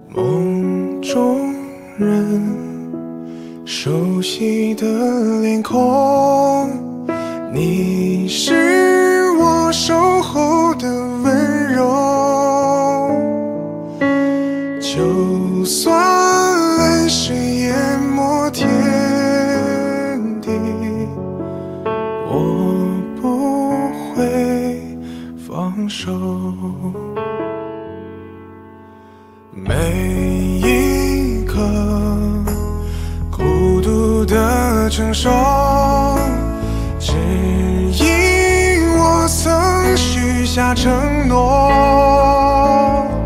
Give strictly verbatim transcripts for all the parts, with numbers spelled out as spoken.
梦中人，熟悉的脸孔，你是我守候的温柔。就算泪水淹没天地，我不会放手。每一刻孤独的承受，只因我曾许下承诺。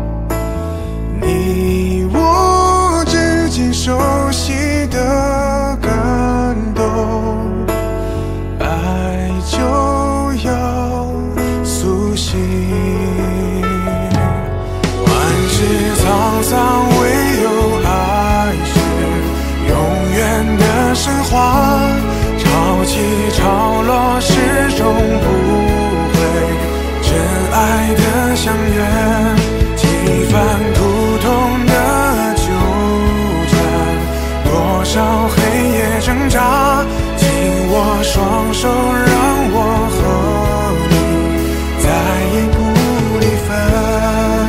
你我之间熟悉的感动，爱就要苏醒。沧桑唯有爱是永远的神话，潮起潮落始终不会真爱的相约，几番苦痛的纠缠，多少黑夜挣扎，紧握双手让我和你再也不离分。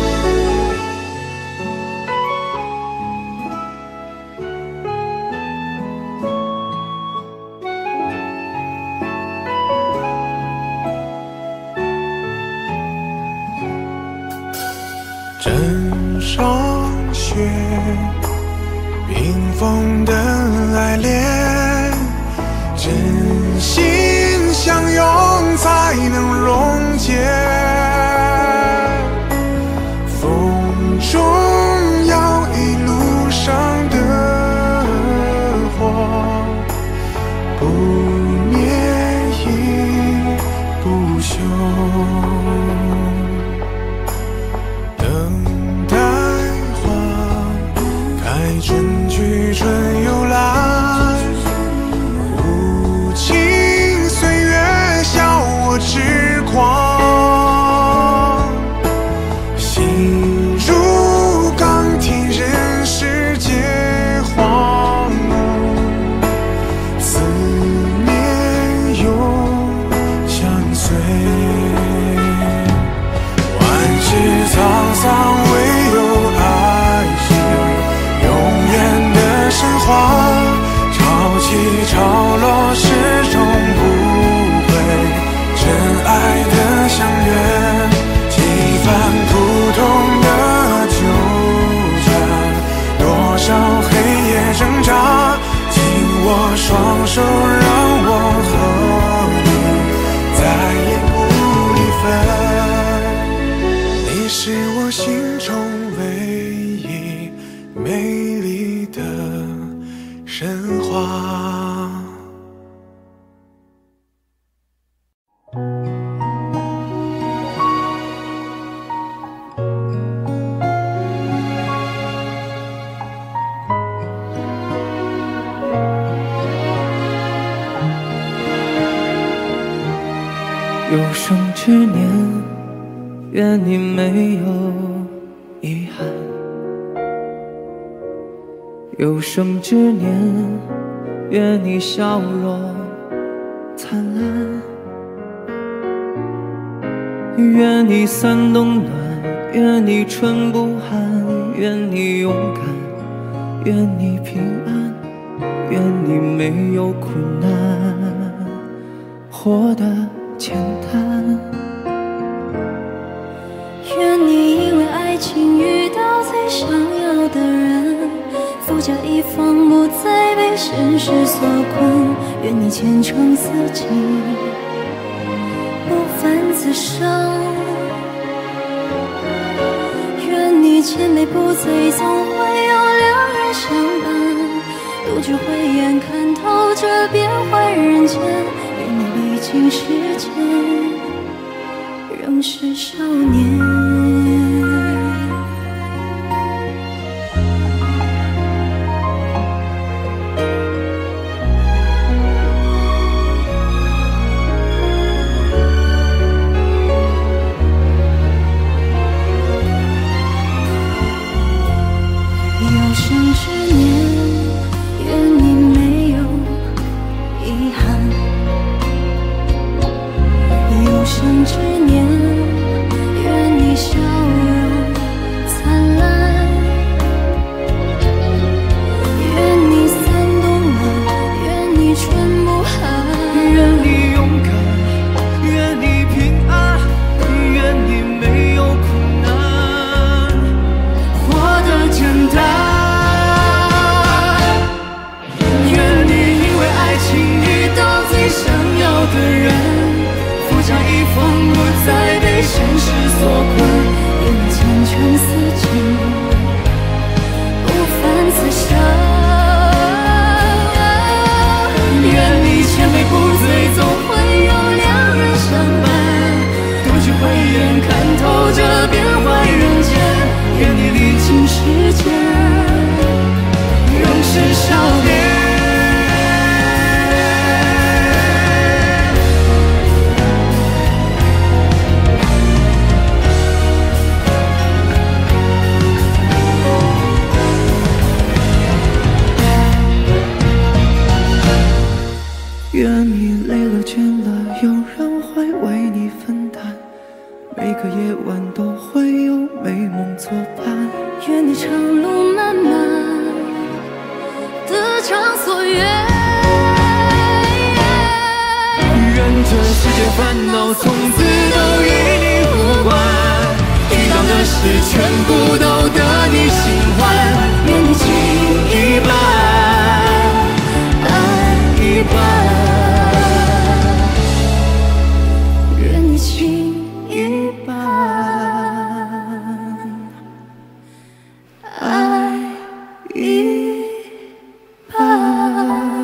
枕上雪，冰封的爱恋，真心相拥才能溶解。风中摇一路上的火，不灭亦不休。春去春又来，无情岁月笑我痴狂，心如钢铁任世界荒芜，思念永相随。万世沧桑唯有爱神话，潮起潮落始终不会真爱的相约，几番苦痛的纠缠，多少黑夜挣扎，紧握双手让我和你再也不离分。你是我心中唯一美丽的神话。 有生之年，愿你没有遗憾。有生之年，愿你笑容灿烂，愿你三冬暖，愿你春不寒，愿你勇敢，愿你平安，愿你没有苦难，活得简单。 愿你因为爱情遇到最想要的人，富甲一方，不再被现实所困。愿你前程似锦，不凡此生。愿你千杯不醉，总会有两人相伴。独具慧眼看透这变幻人间。愿你历经时间，仍是少年。 愿你长路漫漫，得偿所愿。 愿这世界烦恼从此都与你无关，遇到的事全部都得你心欢。 愿你情一半，爱一半。愿你情一半，爱一半。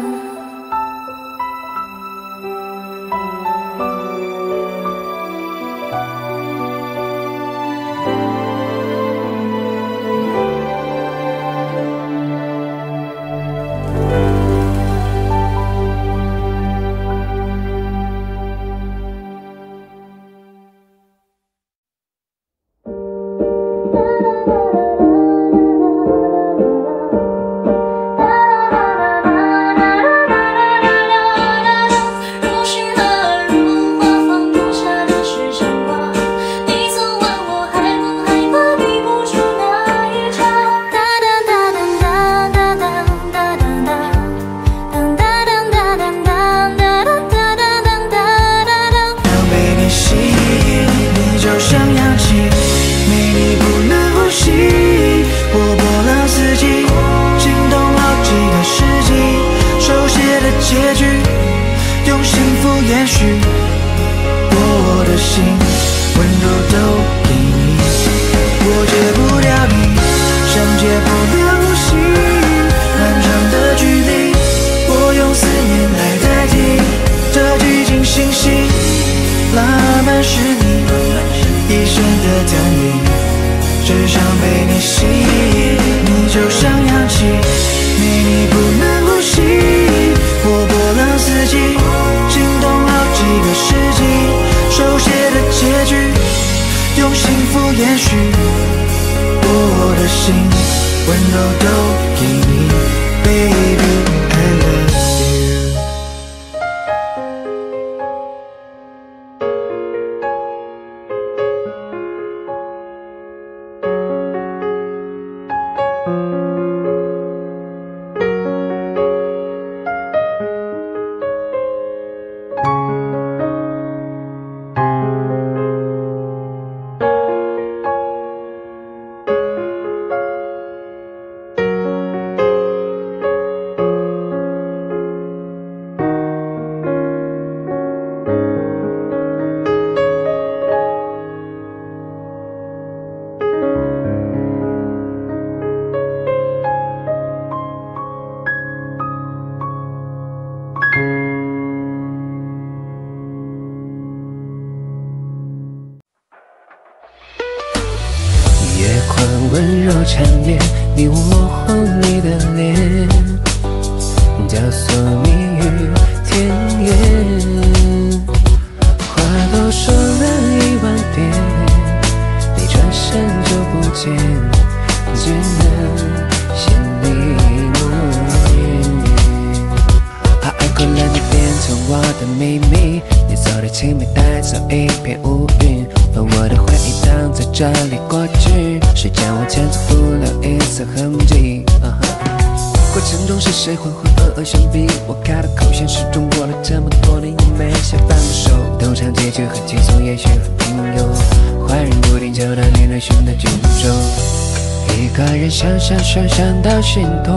温柔缠绵，你我模糊你的脸，交错谜语甜言，话都说了一万遍，你转身就不见，只能心里默念。怕爱过了你变成我的秘密，你走的青梅带走一片乌云，把我的回忆挡在这里过去，时间往前走不了一丝痕迹。uh -huh、过程中是谁浑浑噩噩相逼？我开的口线始终过了这么多年也没下半个手。通常结局很轻松，也许很平庸，坏人不定就当你内心的军中，一个人想想想想到心痛，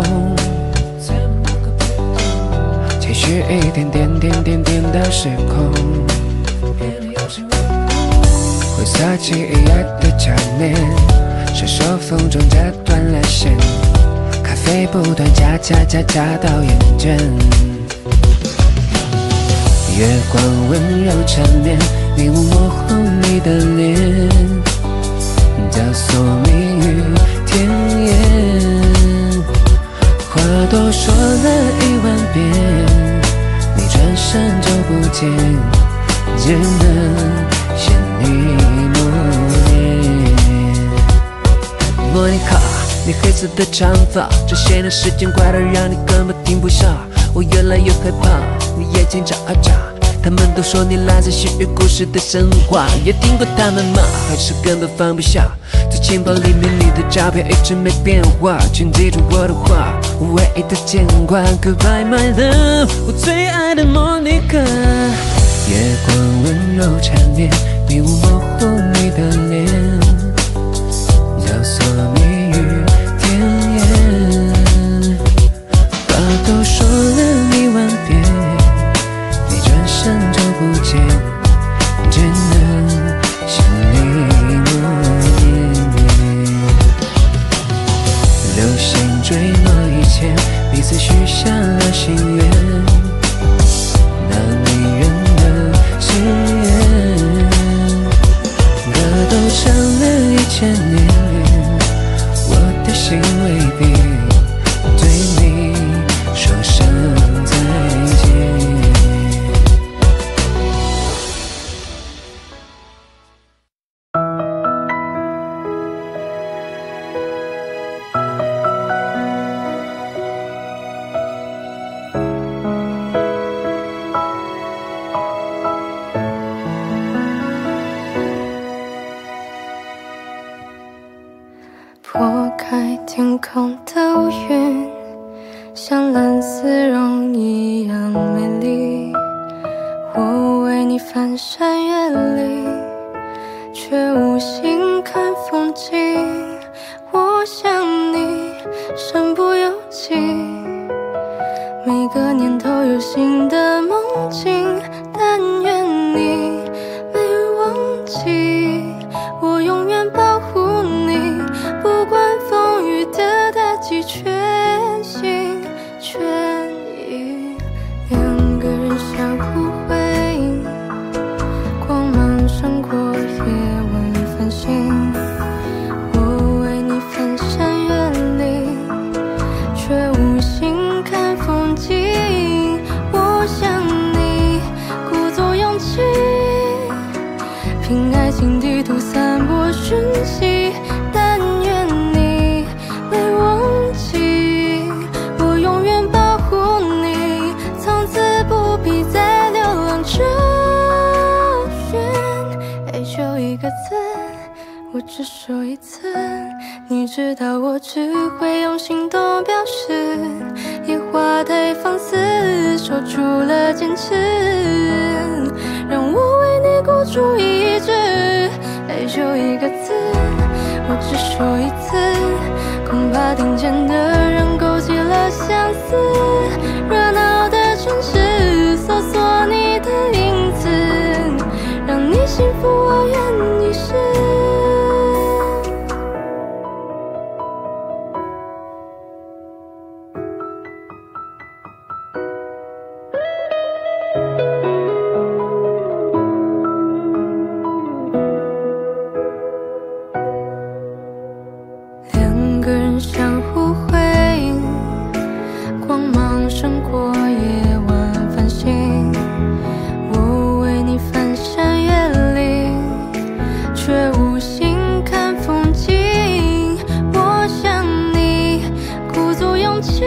情绪一点点点点点到失控。灰色记忆的缠绵，是手风中折断了线，咖啡不断加加加加到厌倦。月光温柔缠绵，迷雾模糊你的脸，交错谜语甜言，话都说了一万遍，你转身就不见，只能心里默念。莫妮卡，你黑色的长发，这些年时间快得让你根本停不下，我越来越害怕，你眼睛眨啊眨， 他们都说你来自西域故事的神话，也听过他们吗？还是根本放不下？在钱包里面你的照片一直没变化，请记住我的话，唯一的牵挂。Goodbye my love， 我最爱的莫妮卡。月光温柔缠绵，迷雾模糊你的脸，角色谜语甜言，话都说了一万遍，你转身就不见，只能心里默念。流星坠落以前，彼此许下了心愿，那迷人的誓言，歌都唱了一千年，我的心未必对你说声再见。 拨开天空的乌云，像蓝丝绒一样美丽。我为你翻山越岭，却无心看风景。我想你身不由己，每个年头有新的梦境，但愿你没忘记，我永远保护你，不管风雨的打击，全心全意。两个人相互辉映，光芒胜过夜晚繁星。我为你翻山越岭，却无心看风景。我想你鼓足勇气，凭爱情地图散播讯息，但愿你没忘记，我永远保护你，从此不必再流浪找寻。爱就一个字，我只说一次，你知道我只会用行动表示，野花太放肆，守住了坚持，让我为你孤注一掷。爱就一个字，我只说一次，恐怕听见的人勾起了相思。热闹的城市，搜索你的影子，让你幸福我愿一世。两个人相互辉映，光芒胜过夜晚繁星。我为你翻山越岭，却无心看风景。我想你鼓足勇气，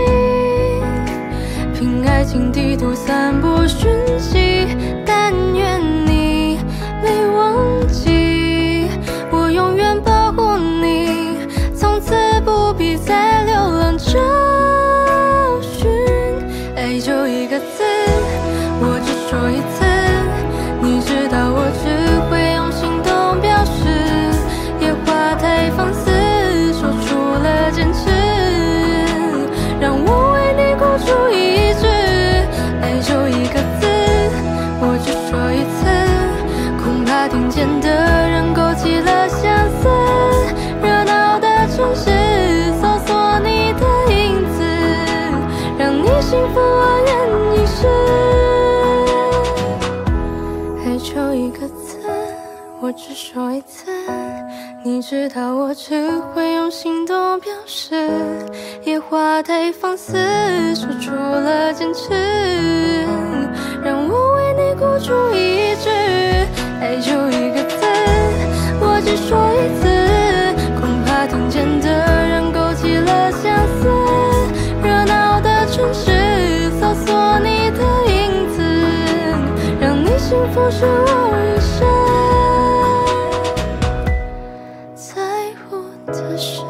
凭爱情地图散播讯息，但愿你没忘记，我永远保护你，从此不必再流浪找寻。爱就一个字，我只说一次，你知道我只会用行动表示，野花太放肆，说出了坚持，让我为你孤注一掷。爱就一个字，我只说一次，恐怕听见的人勾起了相思。热闹的城市，搜索你的影子，让你幸福我愿一世。爱就一个字，我只说一次，你知道我只会用行动表示，野花太放肆，说出了坚持，让我为你孤注一掷。爱就一个字，我只说一次，恐怕听见的人勾起了相思。热闹的城市，搜索你的影子，让你不是我一生在乎的事。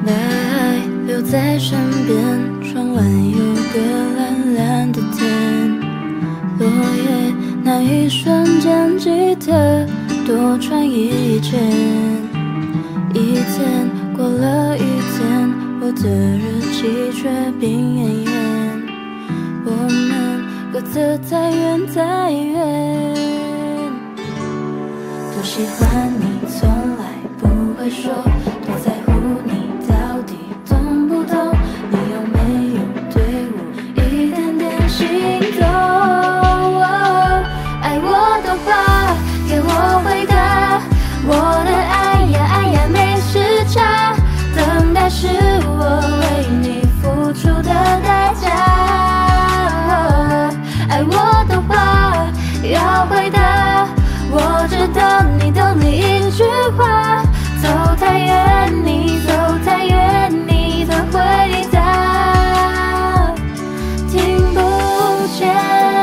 把爱留在身边，窗外有个蓝蓝的天。落叶那一瞬间，记得多穿一件。一天过了一天，我的日记却冰奄奄。我们各自太远太远。多喜欢你，从来不会说，多在乎你，到底懂不懂？你有没有对我一点点心动？爱我的话，给我回答。我的爱呀爱呀没时差，等待是我为你付出的代价。爱我的话要回答，我知道你懂你一句话。走太远，你走太远，你的回答听不见。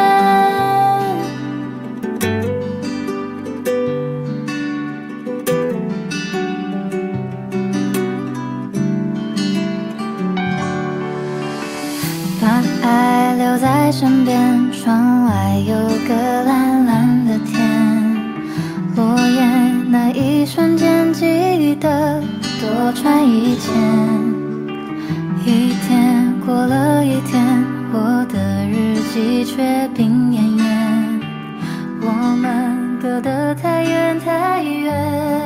把爱留在身边，窗外有个蓝蓝的天。落叶那一瞬间，记得多穿一件。一天过了一天，我的日记却冰奄奄。我们隔得太远太远。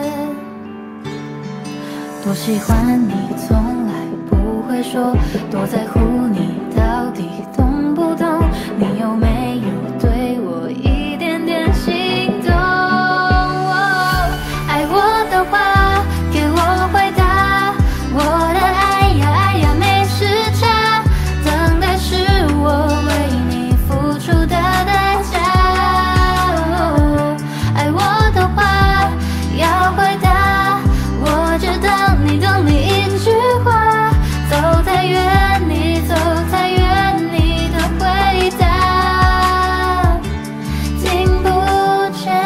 多喜欢你，从来不会说，多在乎你，到底懂不懂？你有没有对我一点点心动？爱我的话，给我回答。我的爱呀爱呀没时差，等待是我为你付出的代价。爱我的话要回答，我知道你懂你一句话。走太远，你走太远，你的回答听不见。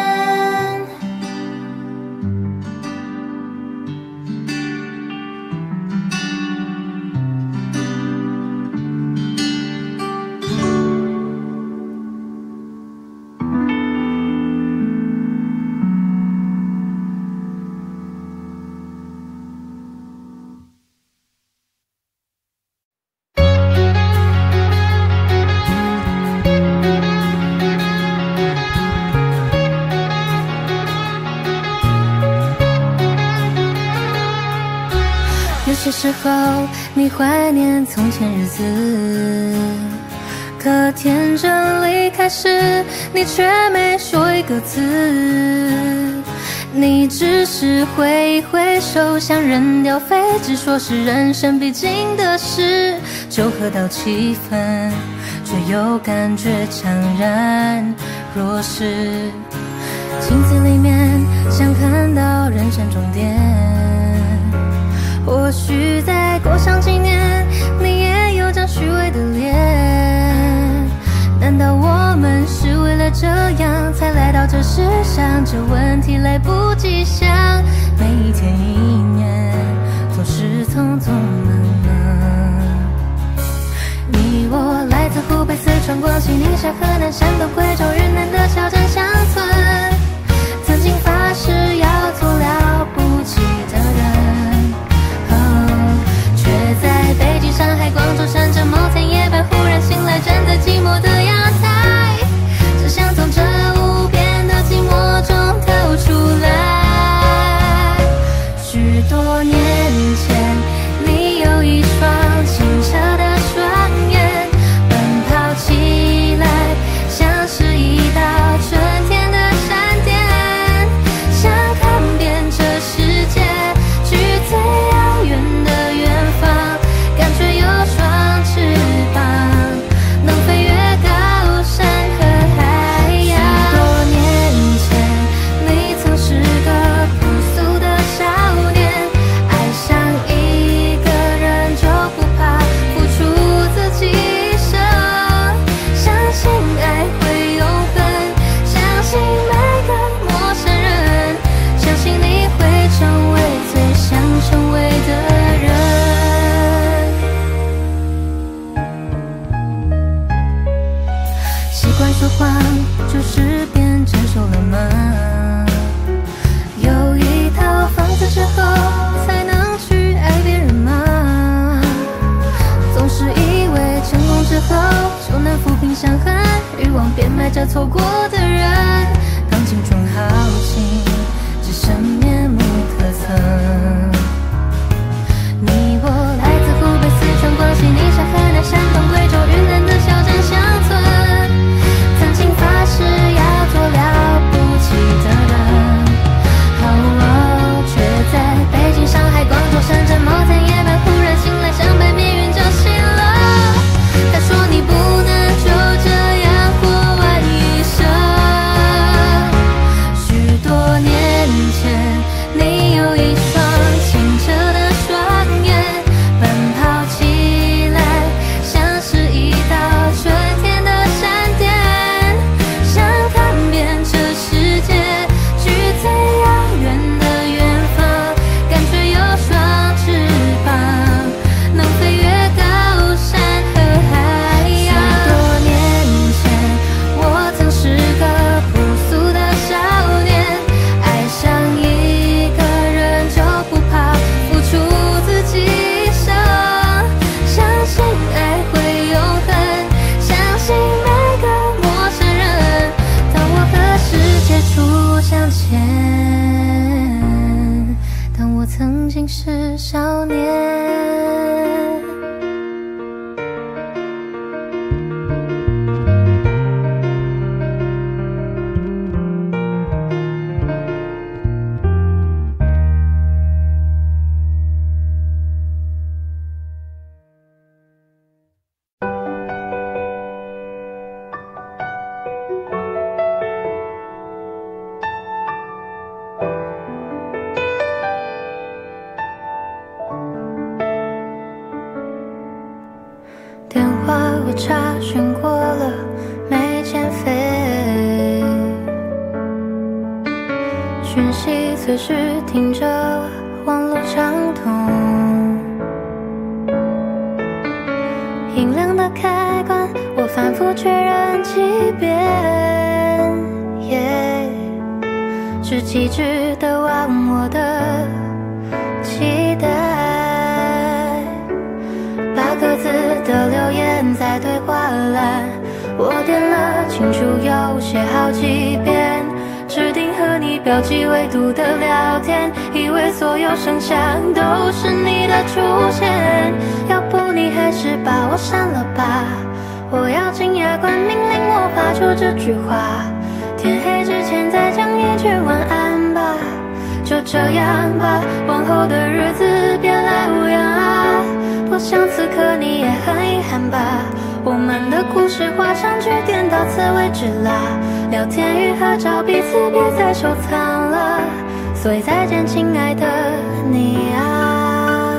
有些时候你怀念从前日子，可天真离开时，你却没说一个字。你只是挥一挥手，想扔掉废纸，说是人生必经的事。酒喝到七分，却又感觉怅然若失。镜子里面想看到人生终点，或许再过上几年，你也有张虚伪的脸。难道我们是为了这样才来到这世上？这问题来不及想，每一天一年总是匆匆忙忙。你我来自湖北、四川、广西、宁夏、河南、山东、贵州、云南的小镇乡村，曾经发誓要做了不起的人，却在北京、上海、广州、深圳某天夜半忽然醒来，站在寂寞的阳台，只想从这无边的寂寞中逃出来。许多年前，你有一双清澈的双眼，奔跑起来像是一着错过的人，当青春耗尽，只剩面目可憎。你我来自湖北、四川、广西、宁夏、河南、山东、贵州、云南的小镇乡村，曾经发誓要做了不起的人，哦，却在北京、上海、广州、深圳某天夜半忽然醒来，像被命运叫醒了。他说你不能就这样过完一生，许多年前你有一双清澈的双眼，奔跑起来像是一道春天的闪电，想看遍这世界，去最遥远的远方，感觉有双翅膀，能飞越高山和海洋。许多年前我曾是个朴素的少年，爱上一个人就不怕付出自己一生，相信爱会永恒，相信每个陌生人，当我和世界初相见，当我曾经是少年。电话我查询过了，没欠费，讯息随时听着，网络畅通，音量的开关我反复确认几遍，yeah, 是机智的忘我的期待，八个字的留言在对话栏，我点了清楚又写好几遍，指定和你标记未读的聊天，以为所有声响都是你的出现，要不你还是把我删了吧，我咬紧牙关命令我发出这句话，天黑之前再讲一句晚安吧，就这样吧，往后的日子别来无恙啊，多想此刻你也很遗憾吧，我们的故事画上句点，到此为止啦，聊天与合照彼此别再收藏了，所以再见亲爱的你啊。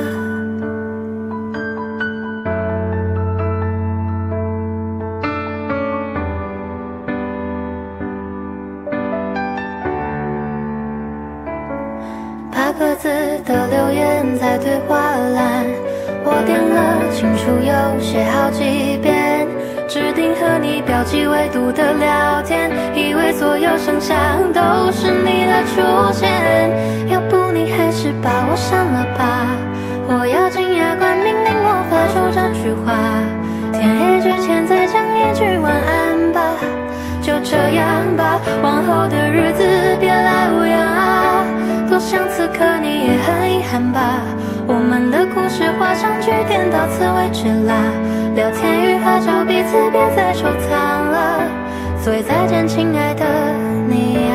八个字的留言在对话栏，我点了清楚又写好几遍，指定和你标记未读的聊天，以为所有声响都是你的出现，要不你还是把我删了吧，我咬紧牙关命令我发出这句话，天黑之前再讲一句晚安吧，就这样吧，往后的日子别来无恙啊，多想此刻你也很遗憾吧，我们的故事画上句点，到此为止啦，聊天与合照彼此别再收藏了，所以再见亲爱的你啊，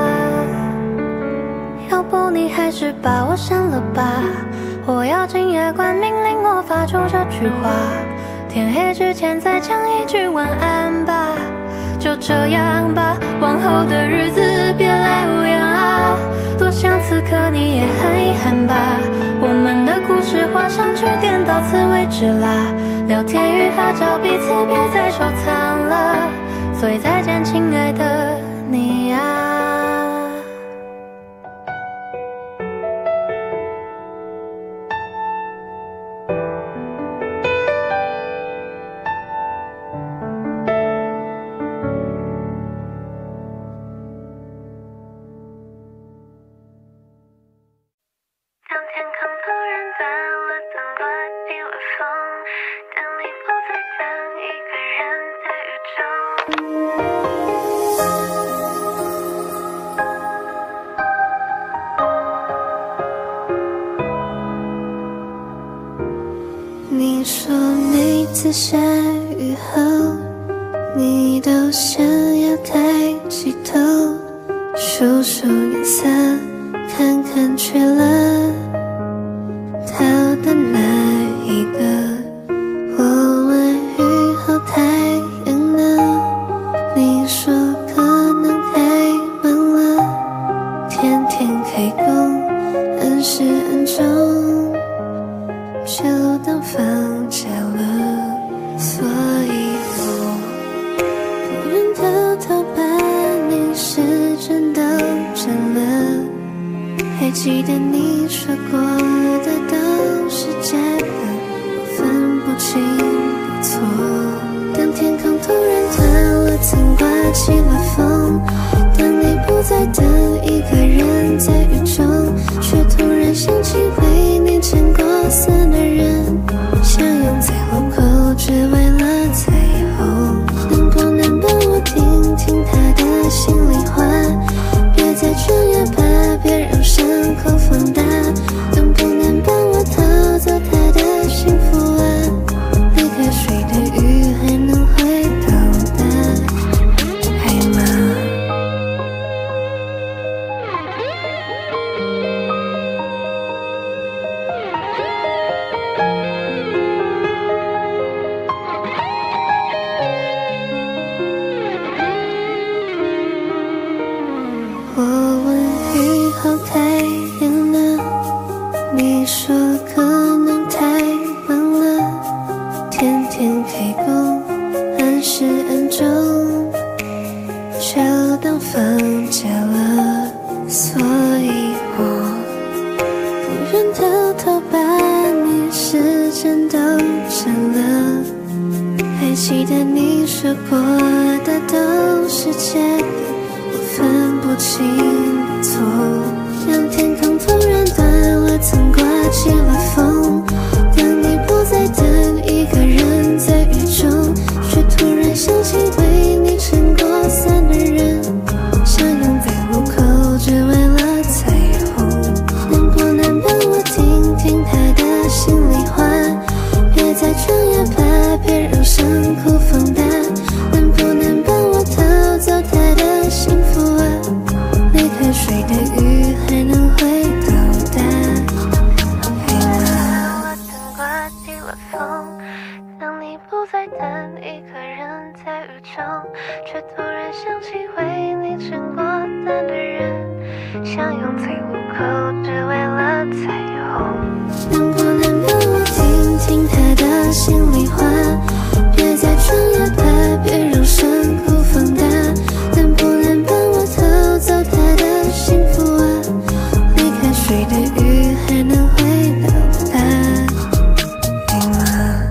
要不你还是把我删了吧，我咬紧牙关命令我发出这句话，天黑之前再讲一句晚安吧，就这样吧，往后的日子别来无恙啊，多想此刻你也很遗憾吧，我们的故事画上句点，到此为止啦，聊天与合照彼此别再收藏了，所以再见亲爱的你啊。等你不再等一个人在雨中。 你说每次下雨后，你都想要抬起头，数数颜色，看看缺了逃的哪一个。我问雨后太阳呢，你说可能太忙了，天天开工，按时按钟，就当放假了。所以我不愿偷偷把你时针都占了。还记得你说过的都是假的，我分不清对错。当天空突然断了层，刮起了风，当你不再等一个人在雨中，却突然想起回你牵过伞的人，相拥在路口，只为了彩虹。能不能帮我听听他的心里话，别再穿越怕别让伤口放大。能不能帮我偷走他的幸福啊，离开水的雨还能回头的海吗？我问雨后太阳呢，你说可能太忙了，天天开工，按时按钟，就当放假了。所以我不愿偷偷把你时针都占了。还记得你说过的都是假的，我分不清对错。让天空突然断了层，刮起了风，当你不再等一个人在雨中，却突然想起为你撑过伞的人，相拥在路口，只为了彩虹。能不能帮我听听他的心里话，别再穿越怕别让伤口放大。能不能帮我偷走他的幸福啊，离开水的雨还能回头的海吗？我曾刮起了风，当你不再等一个人在雨中，却突然想起为你撑过伞的人，相拥在路口，只为了彩虹。能不能帮我听听他的心里话，别再穿越怕别让伤口放大。能不能帮我偷走他的幸福啊，离开水的雨还能回头的海吗？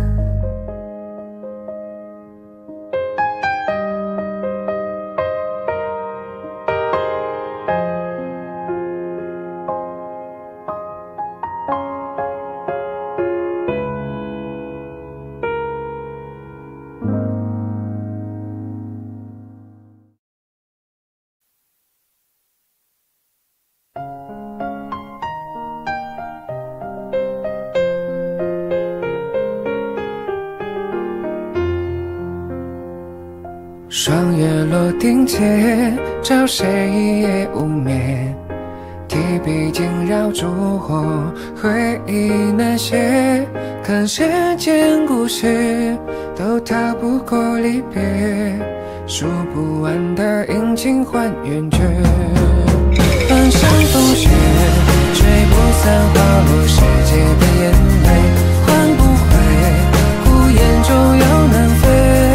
霜叶落定街，找谁也无眠。提笔惊绕烛火，回忆那些看世间故事，都逃不过离别。数不完的阴晴换圆缺，翻山覆雪，吹不散滑落世界的眼泪，换不回，孤雁终有南飞。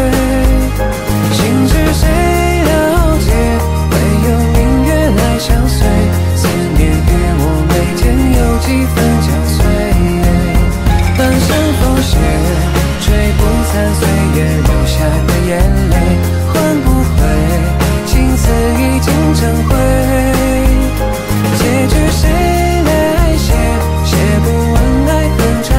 心事谁了解？唯有明月来相随。思念与我眉间有几分交瘁。翻山覆雪，吹不散岁月留下的眼泪，换不回，情丝已经成灰。结局谁来写？写不完爱恨。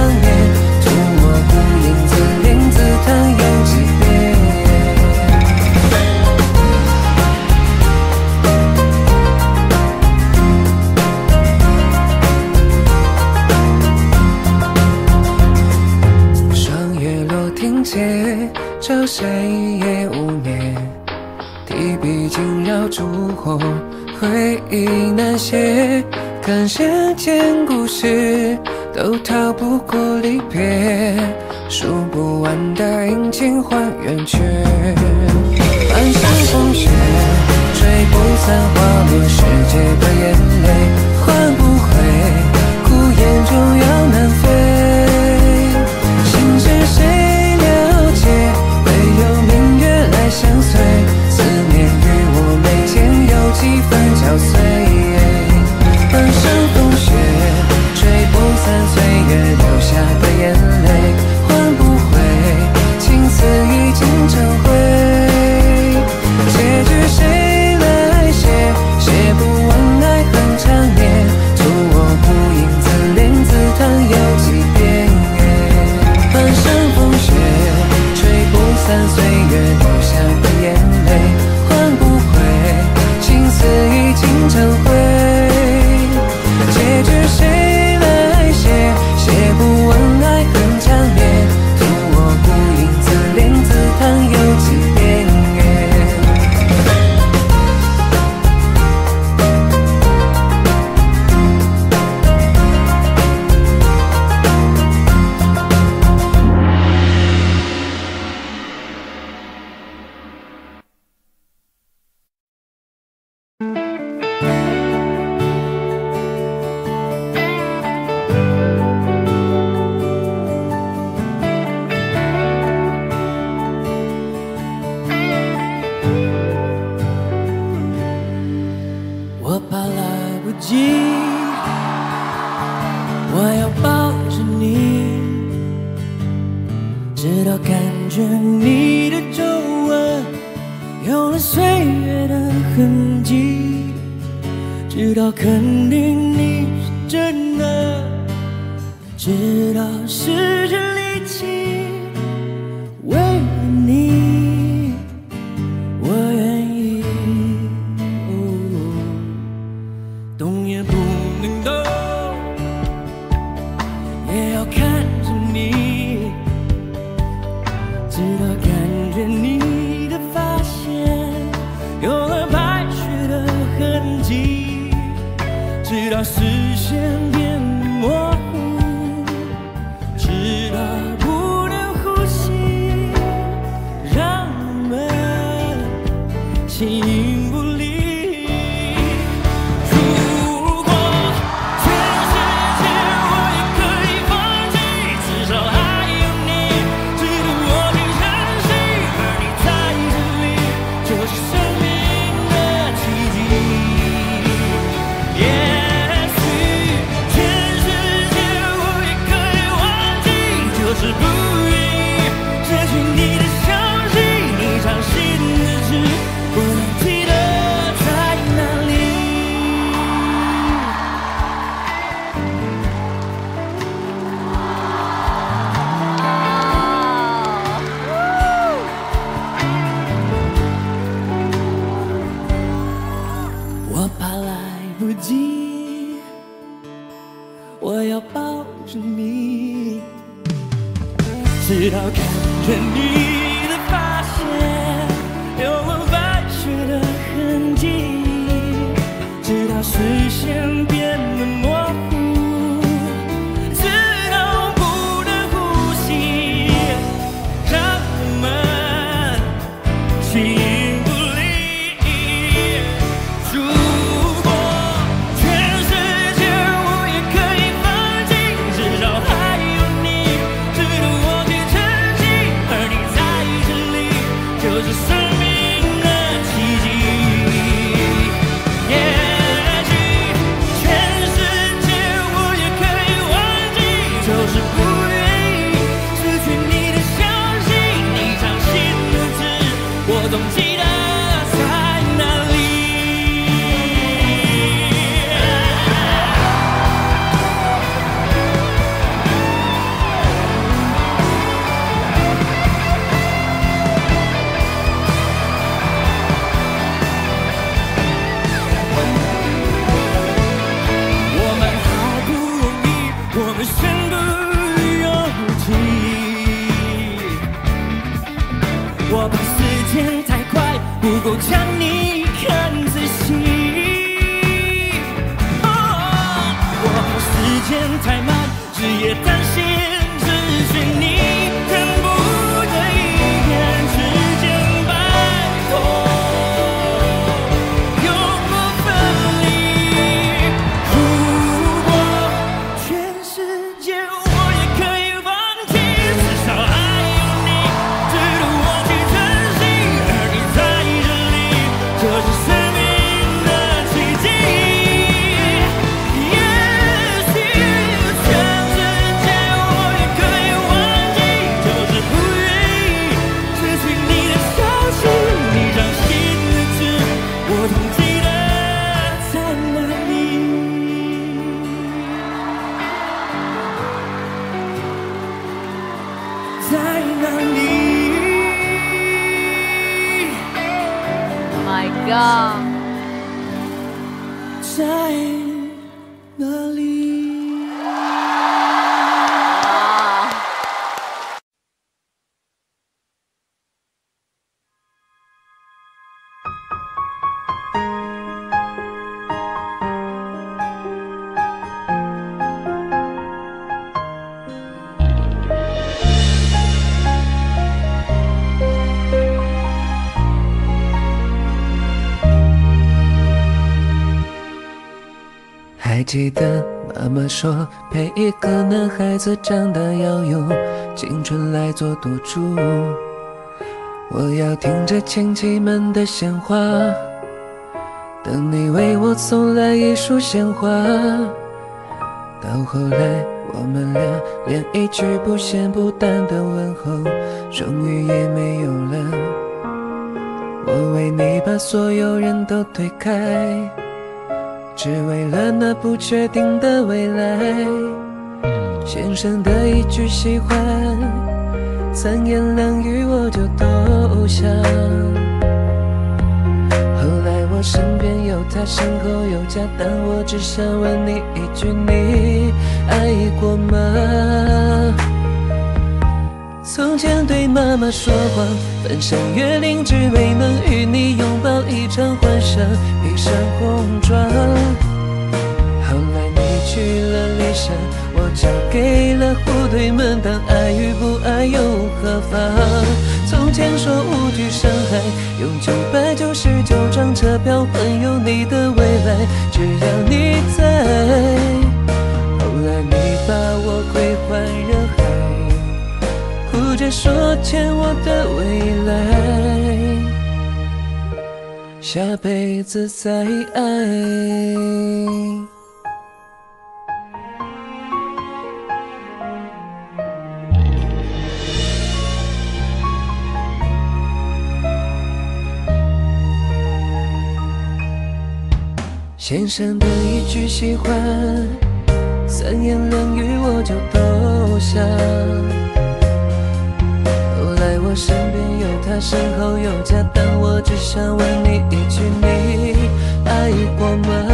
情节，找谁也无眠。提笔惊扰烛火，回忆那些看世间故事，都逃不过离别。数不完的阴晴换圆缺，翻山风雪，吹不散滑落世界的眼泪，换不回哭眼中要南飞。心事谁了解？唯有明月来相随，思念与我眉间有几分憔悴。翻山风雪，吹不散岁月留下的眼泪，换不回情丝已经成灰。结局谁来写？写不完爱恨缠绵，图我孤影自怜自叹有几遍。翻山风雪，吹不散岁月留下的眼泪，换不回情丝已经成灰。结局谁来写？写不完爱恨缠绵，图我孤影自怜自叹有几遍。我怕来不及，我要抱着你，直到感觉你的皱纹有了岁月的痕迹，直到肯定你是真的，直到失去力气，为了你我愿意。动也不能动，也要看着你，直到感觉你的发线有了白雪的痕迹，直到视线变模糊，直到不能呼吸，让我们形影不离。我怕来不及，我要抱着你，直到看见你的发线有了白雪的痕迹，直到视线变得模糊，直到不能呼吸，让我们形影不离。如果全世界我也可以放弃，至少还有你值得我去珍惜，而你在够将你看仔细。哦，我怕时间太慢，日夜担心失去你，恨不得一眼之间摆脱，永不分离。如果全世界我也可以放弃，至少还有你值得我去珍惜，而你在这里，这是生命的奇迹。也许全世界我也可以忘记，就是不愿意失去你的消息。你掌心的痣，我统计的在哪里？在哪里 My God， 在哪里？ 哇！ 还记得妈妈说，陪一个男孩子长大要用青春来做赌注。我要听着亲戚们的闲话，等你为我送来一束鲜花。到后来我们俩连一句不咸不淡的问候终于也没有了。我为你把所有人都推开，只为了那不确定的未来。先生的一句喜欢，三言两语我就投降。后来我身边有他，身后有家，但我只想问你一句，你爱过吗？从前对妈妈说谎，翻山越岭，只为能与你拥抱一场幻想，披上红妆。后来你去了理想，我交给了部队们，但爱与不爱又何妨？从前说无惧伤害，用九百九十九张车票环游你的未来，只要你在。后来你把我归还人海，哭着说欠我的未来，下辈子再爱。先生的一句喜欢，三言两语我就投降。后来我身边有他，身后有家，但我只想问你一句，你爱过吗？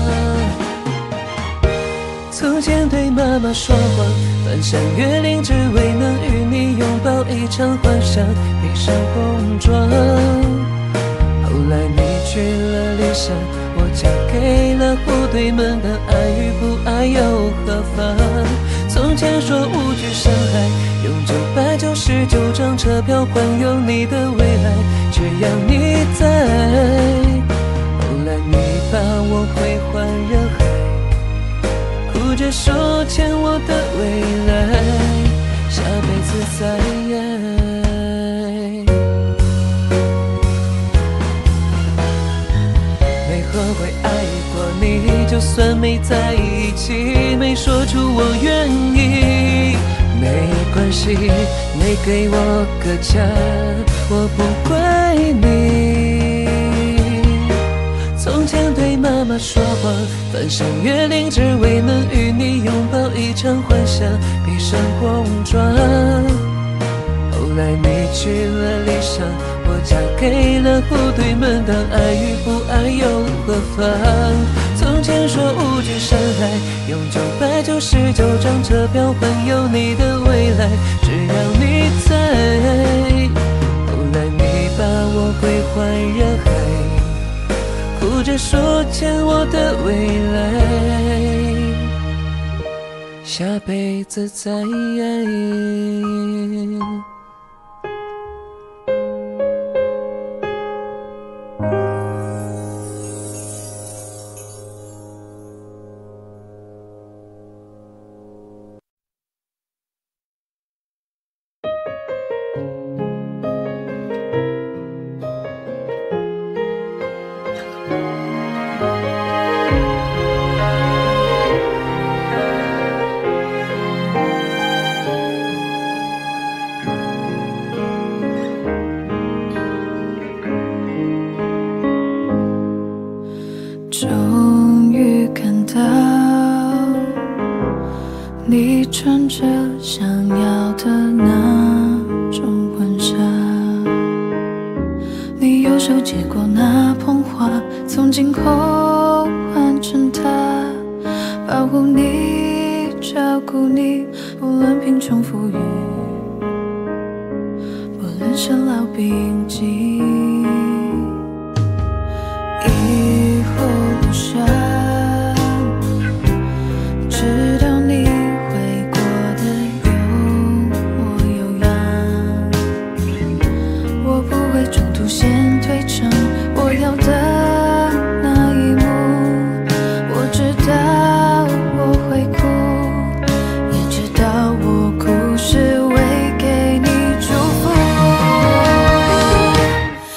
从前对妈妈说谎，翻山越岭，只为能与你拥抱一场幻想，披上红妆。后来你去了理想，我交给了部队们，但爱与不爱又何妨？从前说无惧伤害，用九百九十九张车票环游你的未来，只要你在。后来你把我归还人海，哭着说欠我的未来，下辈子再爱。没后悔爱过你，就算没在一起，没说出我愿意，没关系，没给我个家，我不怪你。从前对妈妈说谎，翻山越岭，只为能与你拥抱一场幻想，披上红妆。后来你去了理想，我嫁给了部队们，但爱与不爱又何妨？从前说无惧伤害，用九百九十九张车票环游你的未来，只要你在。后来你把我归还人海， 着说欠我的未来，下辈子再爱。 终于看到你穿着想要的那种婚纱，你右手接过那捧花，从今后换成他，保护你，照顾你，不论贫穷富裕，不论生老病疾。以后路上，直到你会过得有模有样，我不会中途先退场，我要的那一幕，我知道我会哭，也知道我哭是为给你祝福。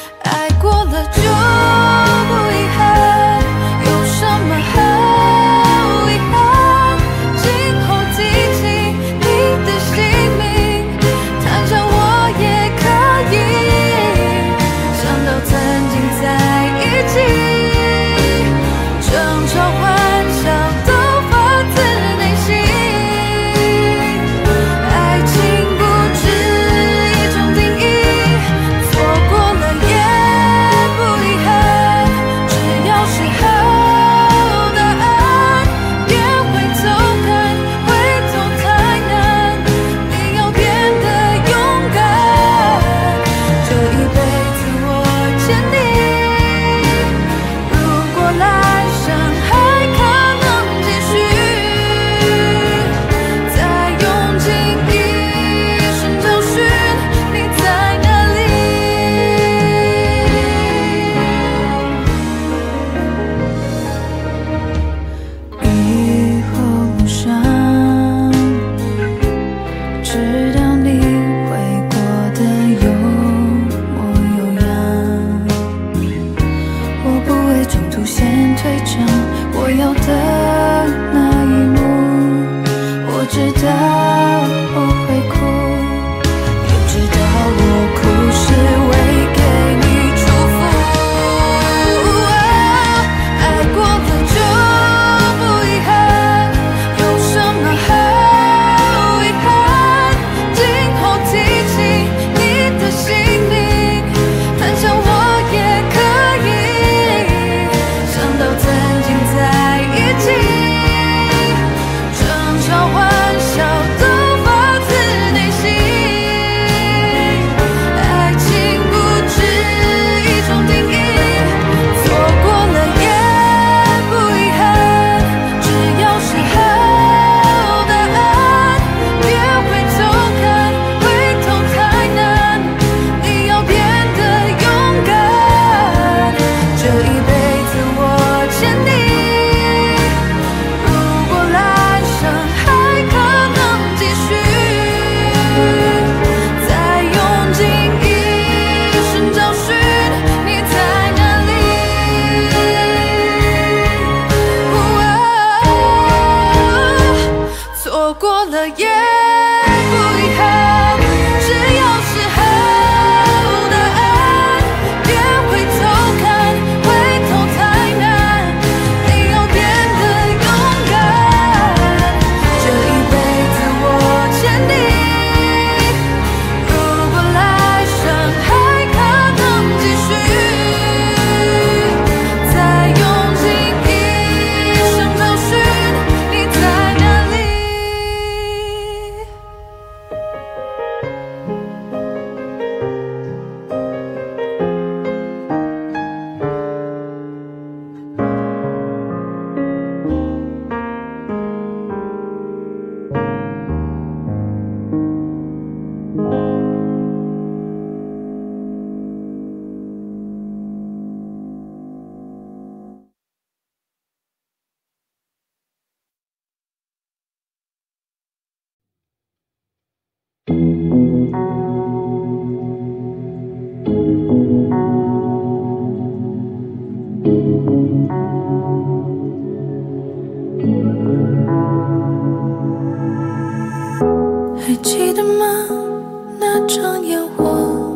那场烟火，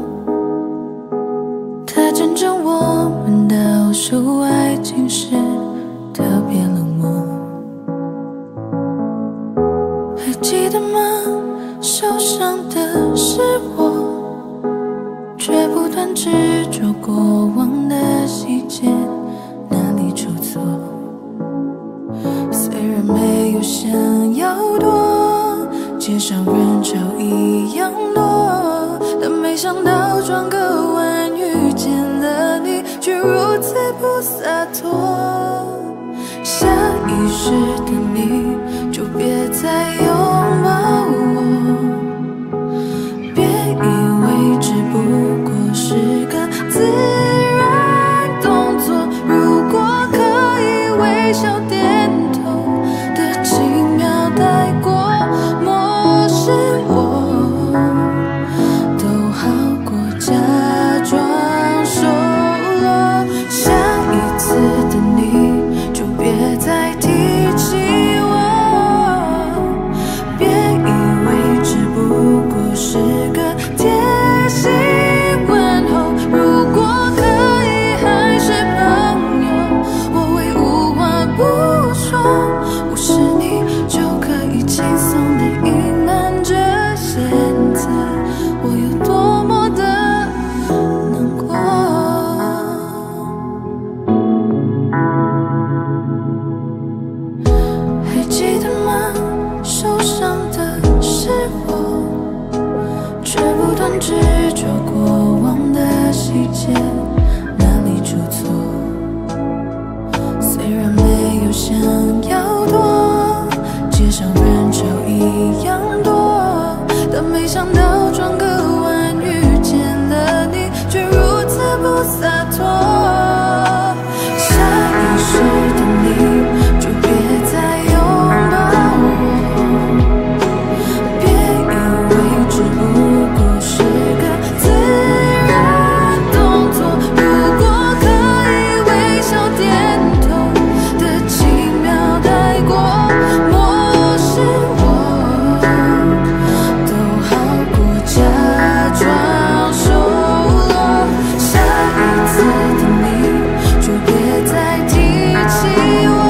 它见证我们倒数爱情时特别冷漠。还记得吗？受伤的是我，却不断执着过往的细节，哪里出错？虽然没有想要躲，街上人潮一样多，但没想到转个弯遇见了你，却如此不洒脱。下意识的你就别再拥抱我，别以为只不过是个自然动作，如果可以微笑点头的轻描带过，漠视我都好过假装熟络。下一次的你就别再提起我，别以为只不过是个贴心问候，如果可以还是朋友，我会无话不说。不是你就可以轻松地隐瞒着现在我有多么的难过。还记得吗？受伤的是我，却不断执着过往的细节，哪里出错？虽然没有想要躲，街上人潮一样多，但没想到转个弯遇见了你，却如此不洒脱。下意识的你就别再拥抱我，别以为只不过是个自然动作，如果可以微笑点头的轻描带过，漠视我都好过假装熟络。下一次的你就别再提起我，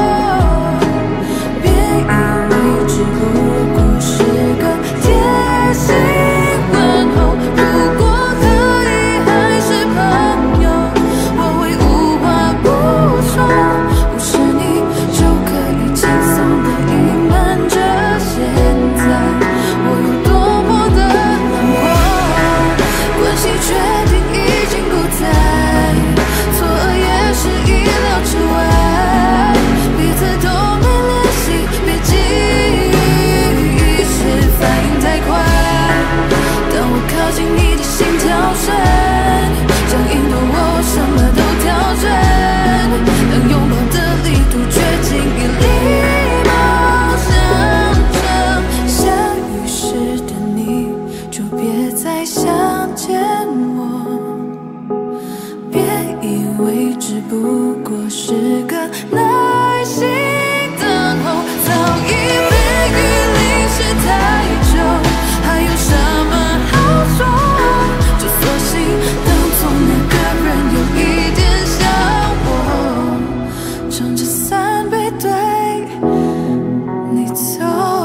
别以为只不过是个贴心问候，如果可以还是朋友，我会无话不说。不是你就可以轻松地隐瞒着现在我有多么的难过。关系决定已经不在，错愕也是意料之外，彼此都没联系，别急，一时反应太快。当我靠近你的心跳声，将引诱我什么都调整，当拥抱的力度却轻易礼貌相称。下意识的你就别再想见我，别以为只不过是个耐心等候，早已被雨淋湿太久，还有什么好说？就索性当作那个人有一点像我，撑着伞背对你走。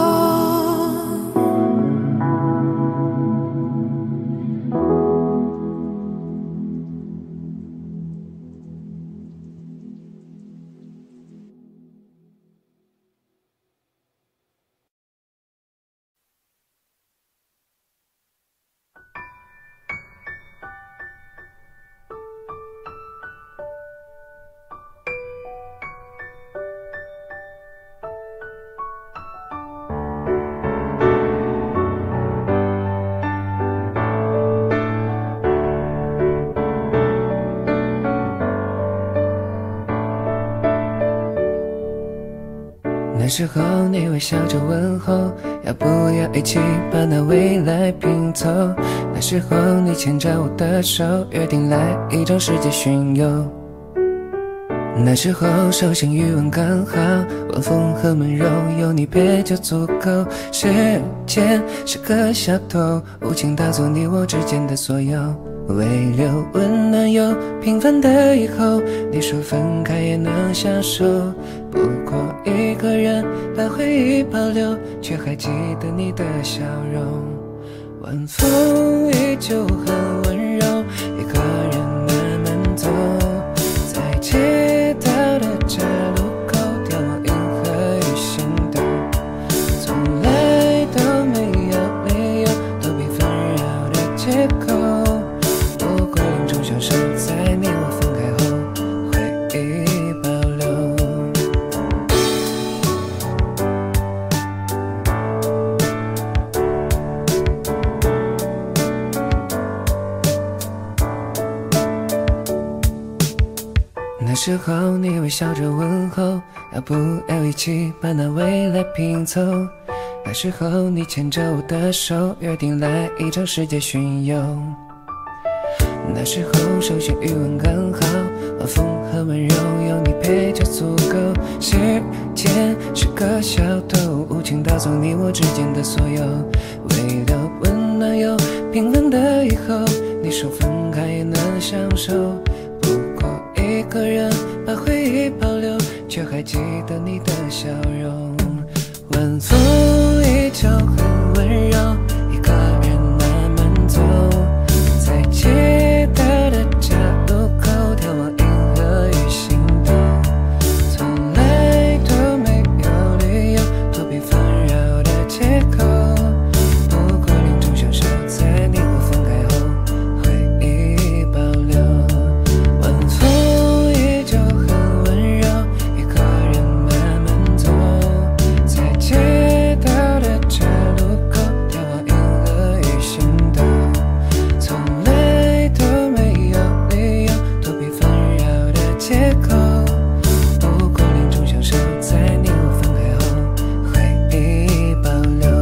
那时候你微笑着问候，要不要一起把那未来拼凑？那时候你牵着我的手，约定来一场世界巡游。 那时候手心余温刚好，晚风和温柔有你陪就足够。时间是个小偷，无情盗走你我之间的所有，微留温暖又平凡的以后。你说分开也能相守，不过一个人把回忆保留，却还记得你的笑容。晚风依旧很温柔，一个人慢慢走，在街道的岔路口眺望银河与星斗，从来都没有理由躲避纷扰的借口，不过另种享受在你我分开后回忆保留。那时候你微笑着问候，要不要一起把那未来拼凑。那时候你牵着我的手，约定来一场世界巡游。那时候手心余温刚好，晚风和温柔有你陪就足够。时间是个小偷，无情盗走你我之间的所有，为了温暖又平凡的以后。你说分开也能相守，不过一个人把回忆保留，却还记得你的笑容。晚风依旧很温柔，一个人慢慢走，在街道的岔路口眺望银河与星斗，从来都没有理由躲避纷扰的借口，不过另种享受在你我分开后回忆保留。晚风依旧很温柔，一个人慢慢走，在街道的岔路口眺望银河与星斗，从来都没有理由躲避纷扰的借口，不过另种享受在你我分开后回忆保留。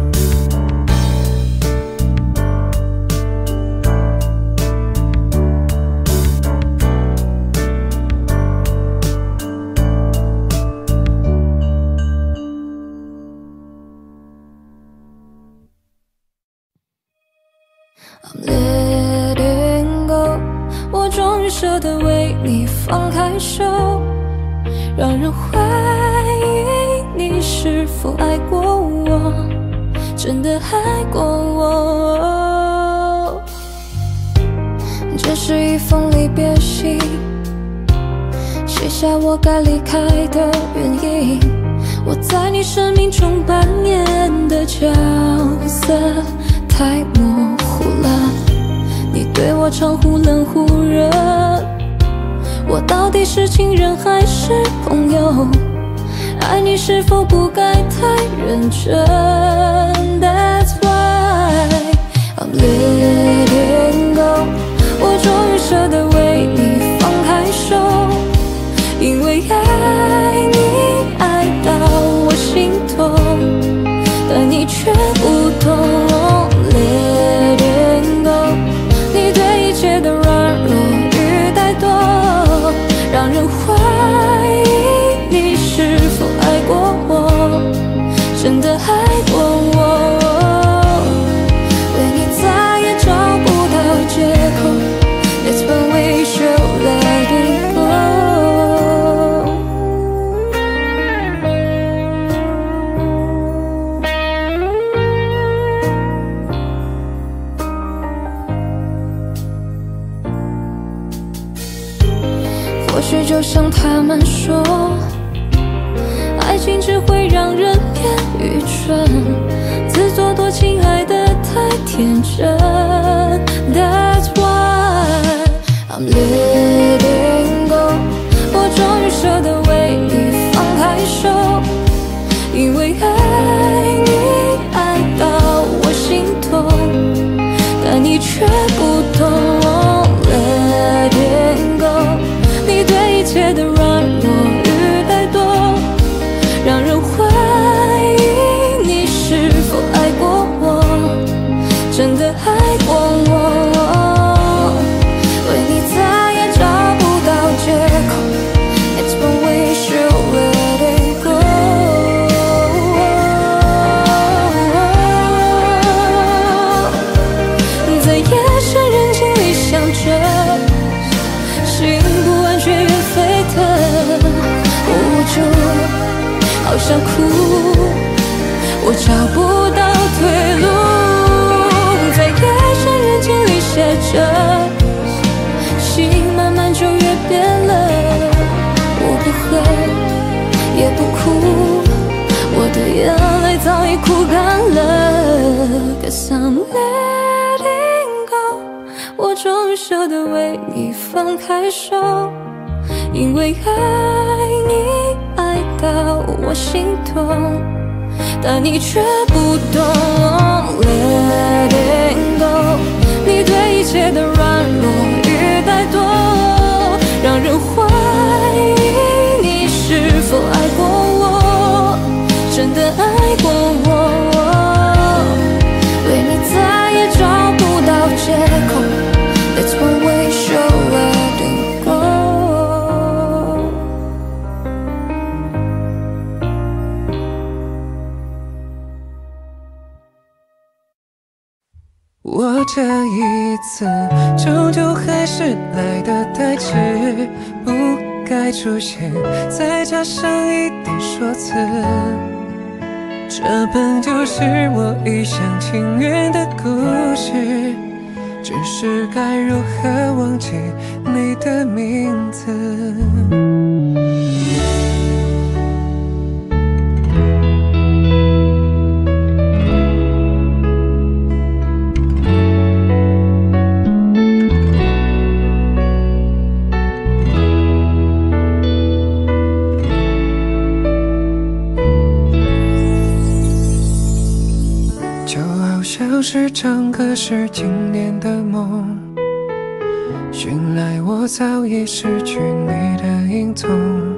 I'm letting go， 我终于舍得为你放开手，让人怀疑你是否爱过我，真的爱过我。这是一封离别信，写下我该离开的原因。我在你生命中扮演的角色太模糊了，你对我常忽冷忽热，我到底是情人还是朋友？爱你是否不该太认真 ？That's why I'm letting go， 我终于舍得为你放开手，因为爱你爱到我心痛，但你却不懂。Letting go， 你对一切的软弱与怠惰，让人怀疑你是否爱过我，真的爱过我。为你再也找不到借口 ，That's when we should let it go。或许就像他们说，爱情只会让人变愚蠢，自作多情爱得太天真。That's why I'm letting go， 我终于舍得为你放开手，因为爱你爱到我心痛，但你却不懂。Letting go，你对一切的软弱与怠惰，让人怀疑你是否爱过我，真的爱过我。为你再也找不到借口想哭，我找不到退路。在夜深人静里写着，心慢慢就越变了。我不喝，也不哭，我的眼泪早已哭干了。Cause I'm letting go， 我终于舍得为你放开手，因为爱你爱到我心痛，但你却不懂。Letting go， 你对一切的软弱与怠惰，让人怀疑你是否爱过我，真的爱过我，为你再也找不到借口。That's one way show letting go。 我这一次终究还是来得太迟，不该出现，再加上一点说辞。这本就是我一厢情愿的故事，只是该如何忘记你的名字。是唱歌是经典的梦，醒来我早已失去你的影踪，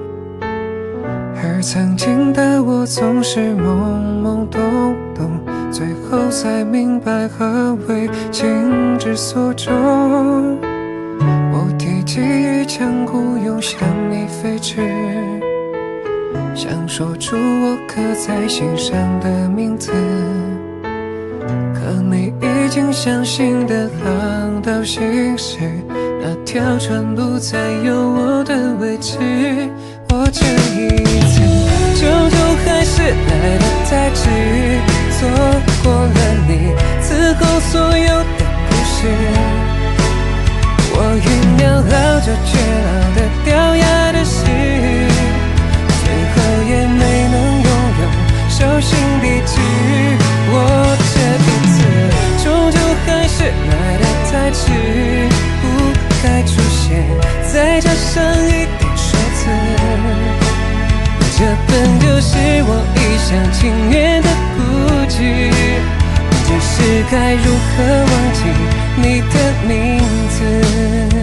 而曾经的我总是懵懵懂懂，最后才明白何为情之所钟。我提起一腔孤勇向你飞驰，想说出我刻在心上的名字，可你已经相信的航到行驶，那条船不再有我的位置。我这一次终究还是来得太迟，错过了你此后所有的故事。我酝酿好久却老得掉牙的事，最后也没能拥有手心地址。我这一次终究还是来得太迟，不该出现，再加上一点说辞。这本就是我一厢情愿的固执，只是该如何忘记你的名字。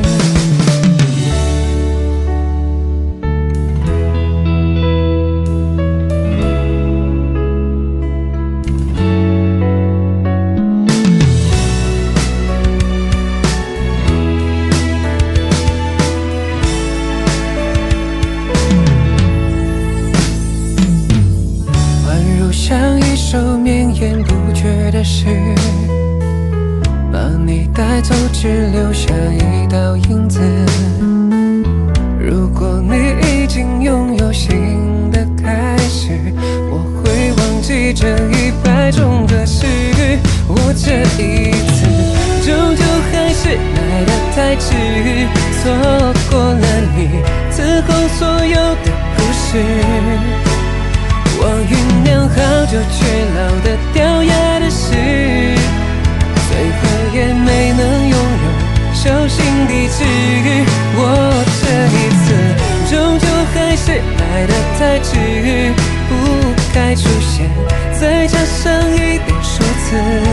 像一首绵延不绝的诗，把你带走只留下一道影子。如果你已经拥有新的开始，我会忘记这一百种的事。我这一次终究还是来得太迟，错过了你此后所有的故事。我酝酿好久却老得掉牙的事，最后也没能拥有手心地址。我这一次终究还是来得太迟，不该出现，再加上一点说辞。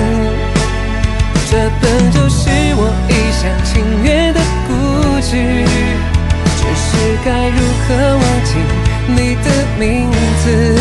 这本就是我一厢情愿的固执，只是该如何忘记你的名字。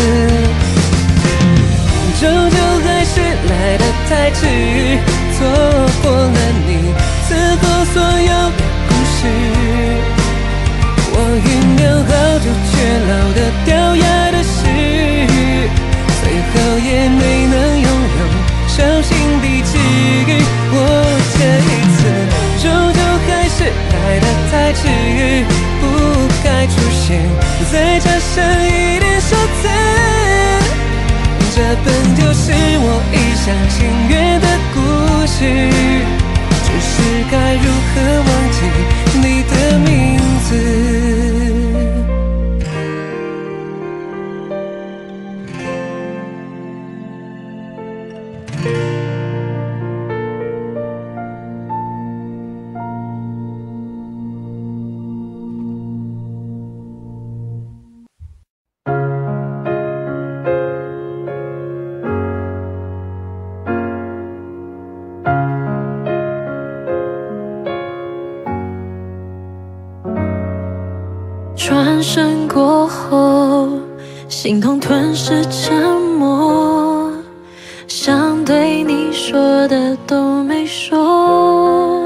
终究还是来得太迟，错过了你此后所有的故事。我酝酿好久却老得掉牙的事，最后也没能拥有手心地址。我这一次终究还是来得太迟，不该出现，再加上一点说辞。 知，只是该如何忘记你的名字。 转身过后，心痛吞噬沉默，想对你说的都没说。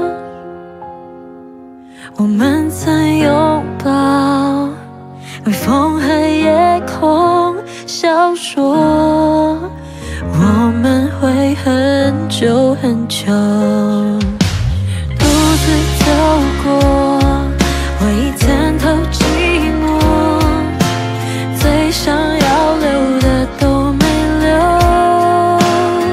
我们曾拥抱，微风和夜空小说，我们会很久很久，独自走过回忆参透寂寞，最想要留的都没留，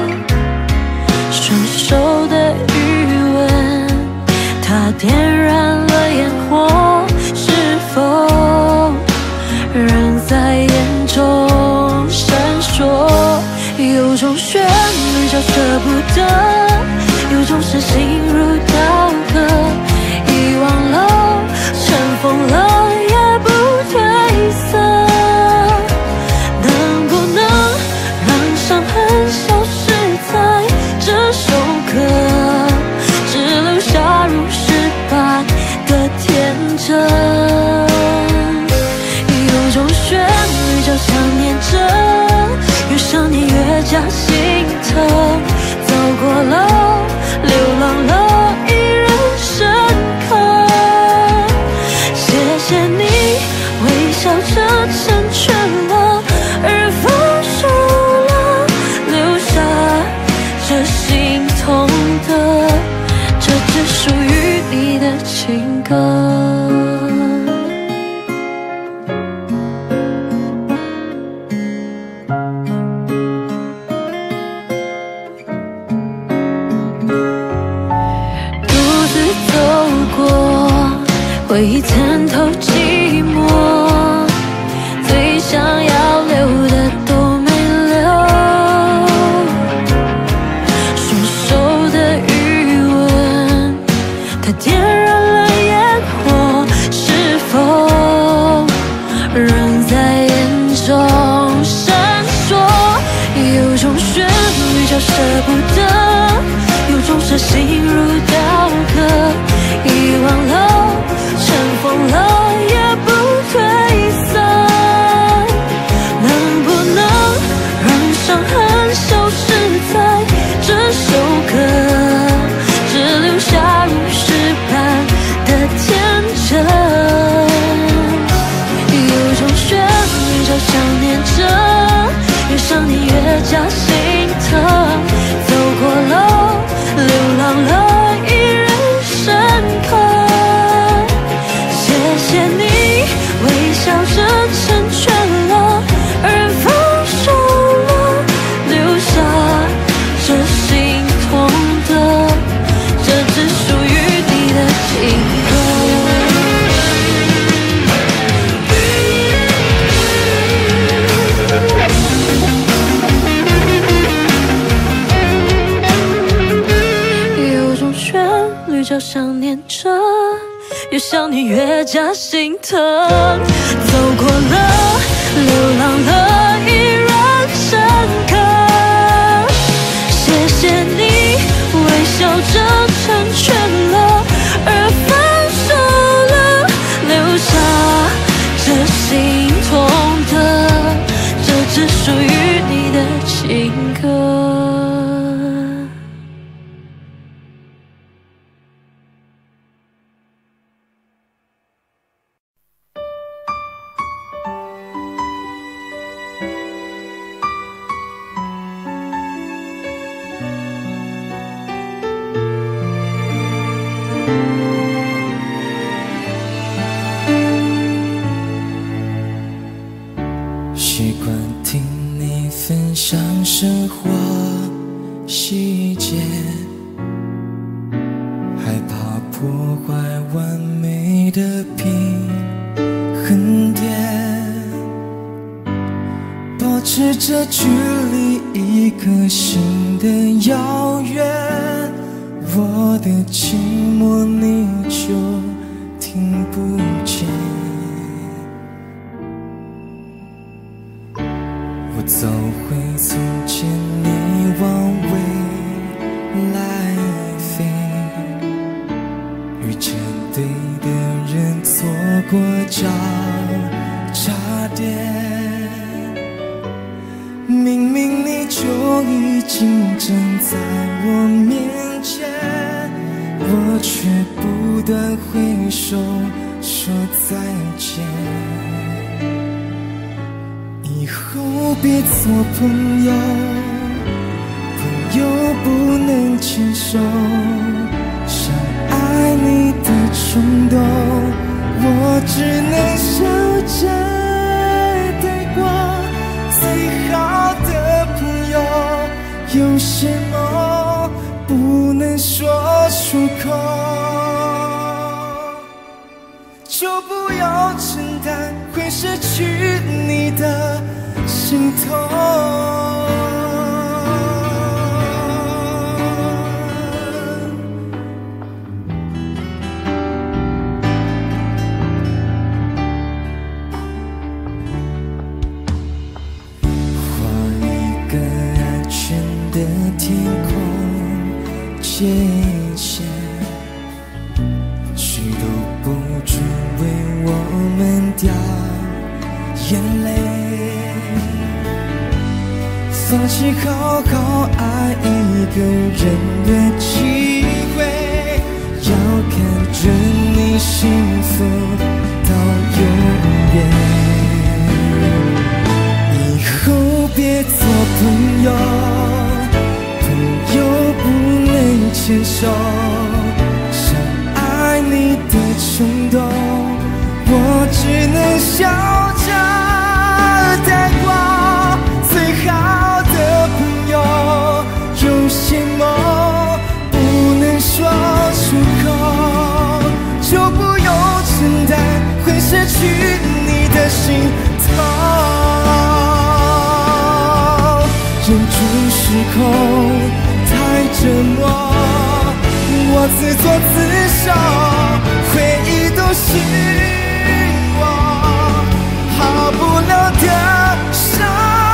双手的余温，它点燃了烟火，是否仍在眼中闪烁？有种旋律叫舍不得，有种是心如刀割，遗忘了，尘封了，也不褪色。能不能让伤痕消失在这首歌，只留下如诗般的天真？有种旋律叫想念着，越想念越加心疼。走过了，流浪了，依然深刻。谢谢你微笑着成全了，而放手了，留下这心痛的，这只属于你的情歌。回忆参透寂寞，最想要留的都没留，双手的余温，它点燃了烟火，是否仍在眼中闪烁？有种旋律叫舍不得，有种是心如刀割，遗忘了，尘封了，也不褪色。能不能让伤痕消失在这首歌，只留下如诗般的天真？有种旋律叫想念着，越想念越加心疼。走过了，流浪了，依然深刻。谢谢你微笑着成全了，而放手了，留下这心痛的，这只属于你的情歌。有种旋律叫想念着，越想念越加心疼。走过了，流浪了，依然深刻。谢谢你微笑着成全了，而放手了，留下这心痛的，这只属于你的情歌。 这距离一颗心的遥远，我的寂寞你就听不见。我走回从前，你往未来飞，遇见对的人，错过交叉点。明明你就已经站在我面前，我却不断挥手说再见。以后别做朋友，朋友不能牵手，想爱你的冲动，我只能笑着带过。最好的朋友，有些梦不能说出口，就不要承担会失去你的心痛。天空界限，谁都不准为我们掉眼泪。放弃好好爱一个人的机会，要看着你幸福到永远。以后别做朋友，又不能牵手，想爱你的冲动，我只能笑着带过。最好的朋友，有些梦不能说出口，就不用承担会失去你的心痛。忍住失控太折磨，我自作自受，回忆都是我好不了的伤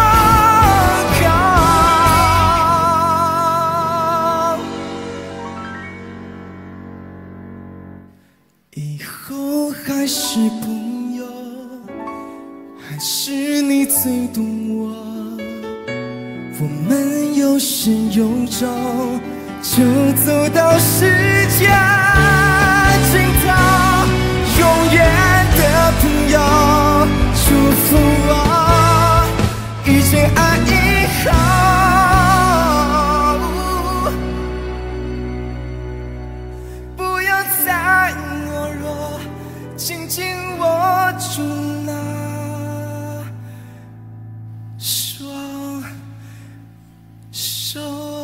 口。以后还是朋友，还是你最懂我。我们有始有终，就走到世界尽头。永远的朋友，祝福我遇见爱以后，不要再懦弱，紧紧握住那双手。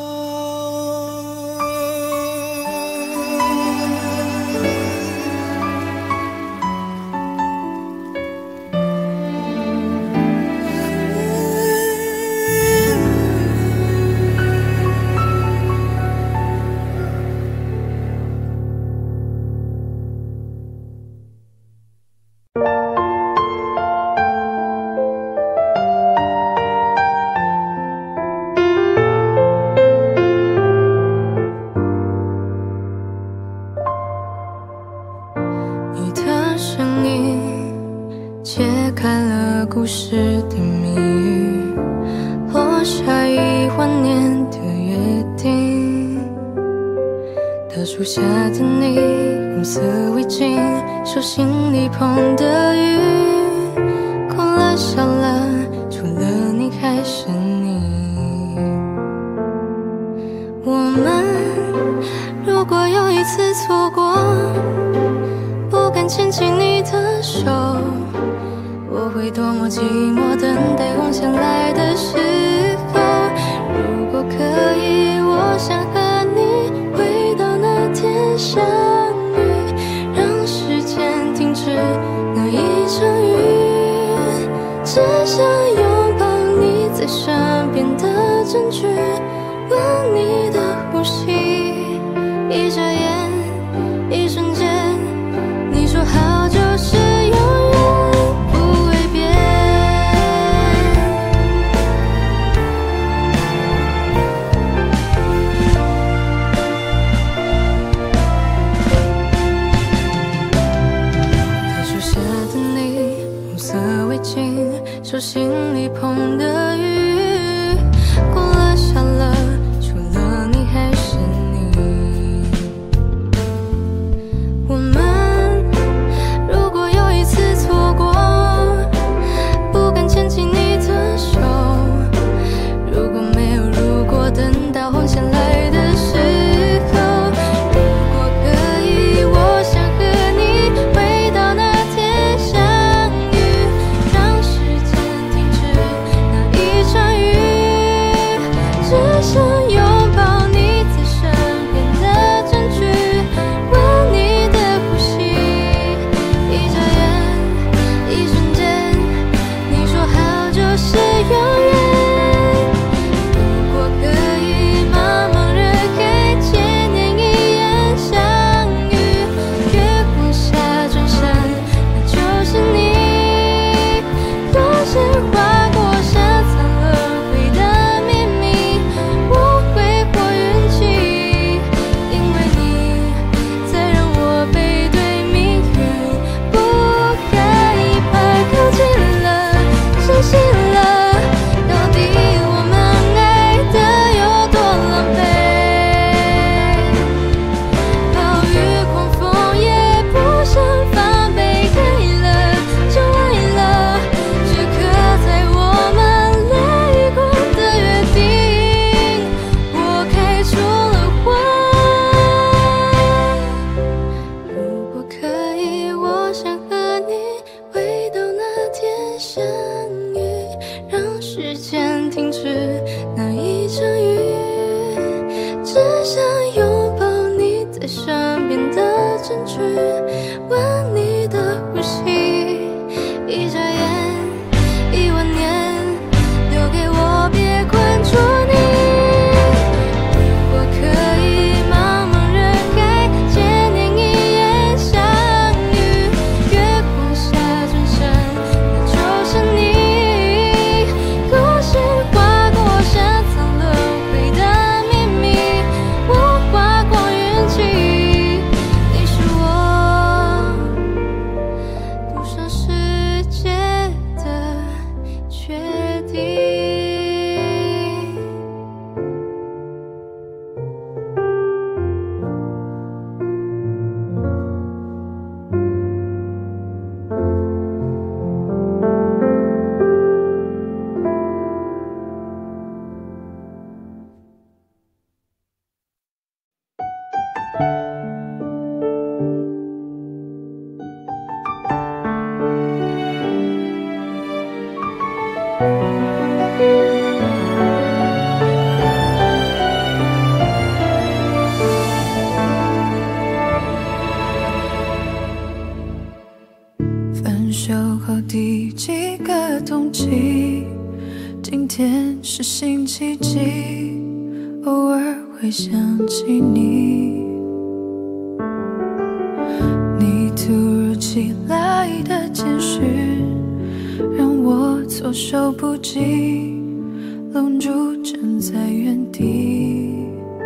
故事的谜语，落下一万年的约定。大树下的你，红色围巾，手心里碰的雨，哭了笑了，除了你还是你。我们如果有一次错过，不敢牵起你的手，我会多么寂寞，等待红线来的时候。如果可以，我想和你回到那天相遇，让时间停止那一场雨，只想拥抱你在手闻你的呼吸，一眨眼，一瞬间，你说好就是永远不会变。大树下的你，红色围巾，手心里捧的雨，过了下了，除了你还是你。我们如果有一次错过，不敢牵起你的手，如果没有如果，等到红线来的时候，如果可以，我想和你回到那天相遇，让时间停止那一场雨，只想拥抱你在身边的证据，闻你的呼吸，一眨眼，一瞬间，你说好就是永远。如果可以，茫茫人海，千年一眼相遇，月光下转身，那就是你。多少划过山苍轮回的秘密，我挥霍运气，因为你才让我背对命运不害怕。靠近了，相信了，到底我们爱的有多狼狈？暴雨狂风也不想防备，爱了就爱了，这刻在我们泪光的约定，我开出了花。如果可以，我想和你回到那天相遇，让时间停止那一场雨，只想拥抱你在身边的证据，闻你的呼吸，一眨眼，一万年，留给我别困住你。如果可以，茫茫人海，千年一眼相遇，月光下转身，那就是你。故事划过山苍轮回的秘密，我花光运气，你是我赌上世界的决定。分手后第几个冬季，今天是星期几，偶尔会想起你。你突如其来的简讯，让我措手不及，愣住站在原地。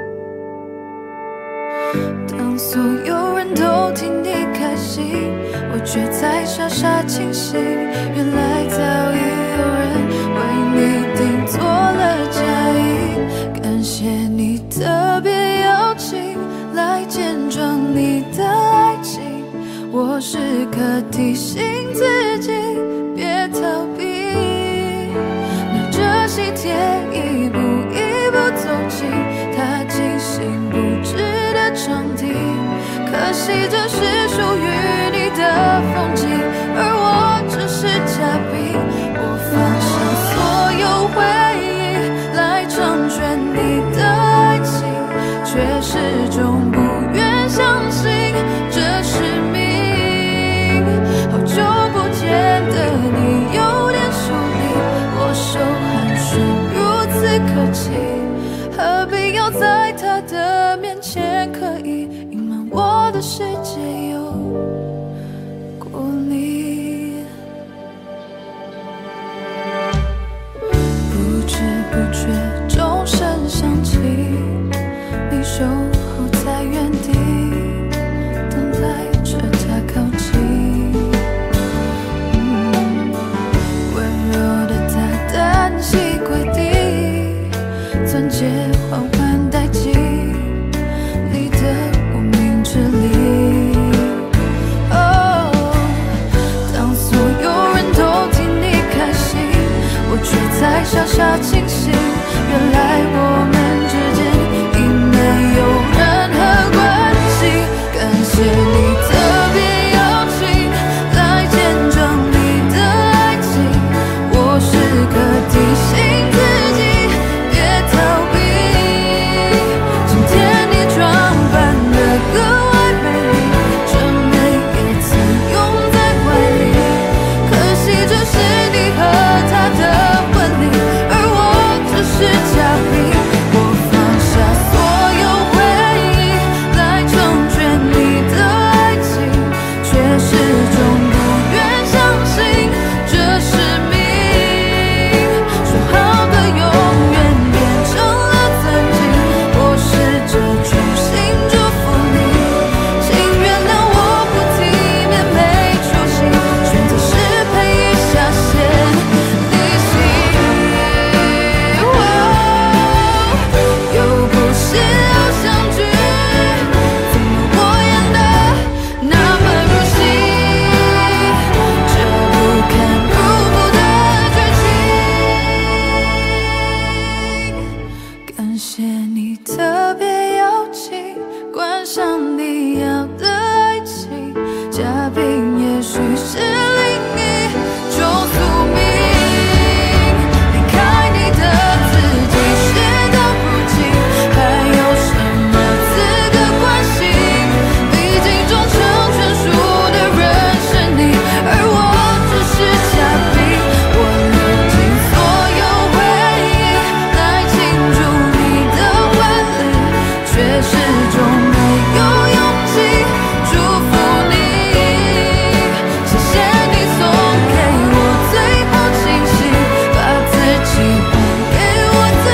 当所有人都替你开心，我却在傻傻清醒，原来早已有人为你订做了嫁衣。感谢你特别邀请来见证你的爱情，我时刻提醒自己别逃避，拿着喜帖一步一步走进他精心布置的场地。可惜这是属于你的风景，而我只是嘉宾。我放下所有回忆来成全你的爱情，却始终不愿相信这是命。好久不见的你有点疏离，握手寒暄如此客气，何必世界有过你。不知不觉钟声响起，你守候在原地，等待着他靠近。嗯，温柔的他单膝跪地，钻戒缓缓戴进你的无名指里。哦，当所有人都替你开心，我却在傻傻清醒。原来我们之间已没有任何关系。感谢你特别邀请来见证你的爱情，我时刻提醒自己别逃避。今天你装扮得格外美丽，这美也曾拥在怀里。可惜这是你和他的婚礼，而我只是嘉宾。我放下所有回忆来成全你的爱情，却始终不愿相信这是命。说好的永远变成了曾经，我试着去心祝福你，请原谅我不体面没出息，选择失陪一下陷你心。哦，又不是偶像剧，怎么我演得那么入戏？这不堪入目的剧情。感谢你特别邀请，观赏你要的爱情，嘉宾也许是另一种宿命。离开你的自己，事到如今，还有什么资格关心？毕竟终成全数的人是你，而我只是嘉宾。我流尽所有回忆来庆祝你的婚礼，却始终没有勇气祝福你。谢谢你送给我最后清醒，把自己还给我自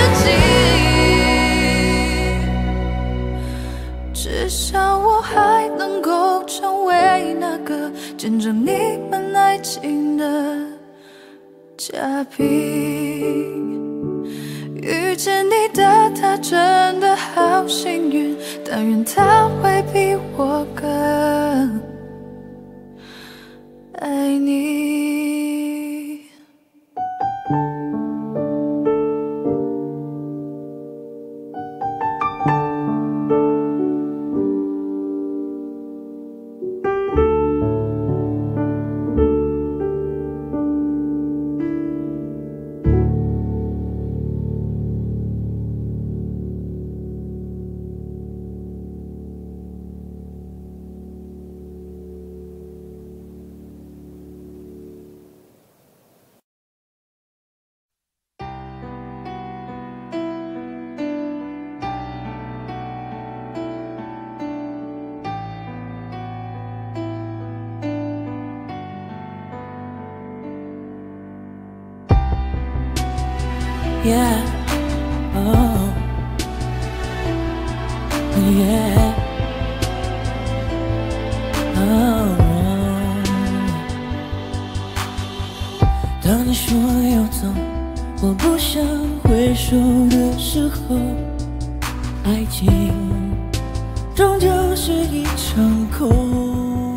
己。至少我还能够成为那个见证你们爱情的嘉宾。遇见你的他真的好幸运，但愿他会比我更爱你。 Yeah, oh, yeah, oh. 当你说要走，我不想回首的时候，爱情终究是一场空。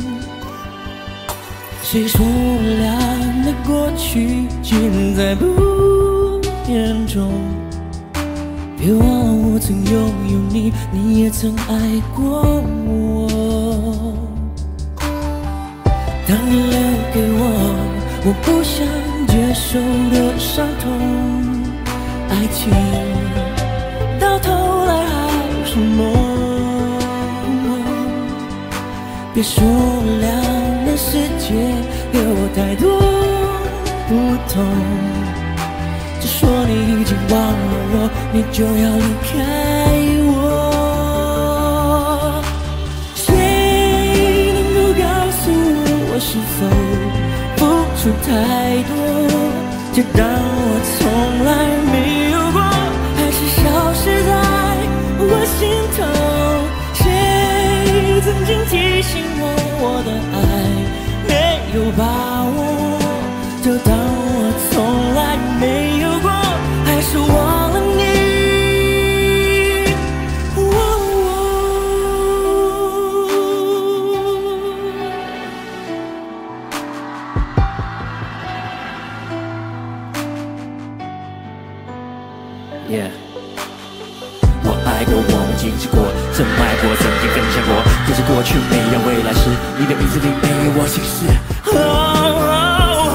谁说我俩的过去尽在不言中？别忘了我曾拥有你，你也曾爱过我。当你留给我我不想接受的伤痛，爱情到头来还是梦。别说我俩的世界有太多不同，只说你已经忘了我，你就要离开我。谢就当我从来没有过，还是消失在我心头。谁曾经提醒我，我的爱没有把握，就当我从来没有过，还是忘了你。Yeah， 我爱过，我们经历过，深爱过，曾经分享过，可是过去没有未来时，你的名字里没有我心事。Oh, oh,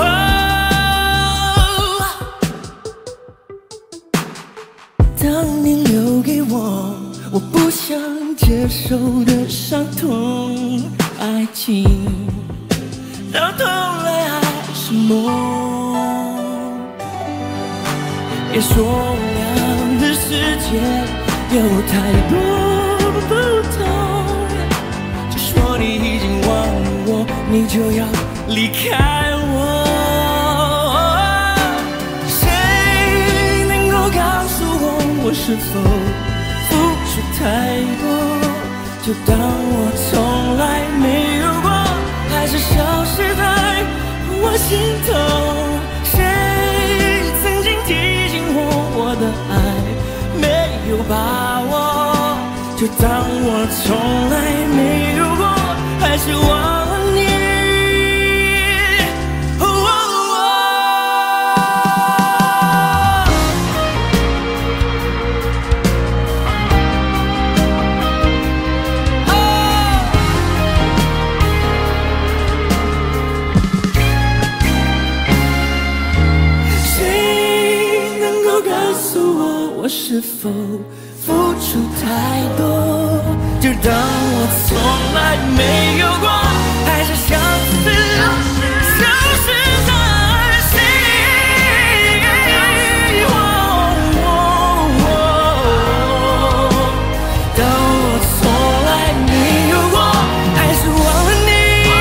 oh 当你留给我我不想接受的伤痛，爱情到头来还是梦。别说我俩的世界有太多不同，就说你已经忘了我，你就要离开我。谁能够告诉我，我是否付出太多？就当我从来没有过，还是消失在我心头。谁曾经提醒我，我的爱没有把握？就当我从来没有过，还是忘了你。哦哦谁能够告诉我，我是否付出太多？就当我从来没有过，还是消失，消失在心。当我从来没有过，还是忘了你。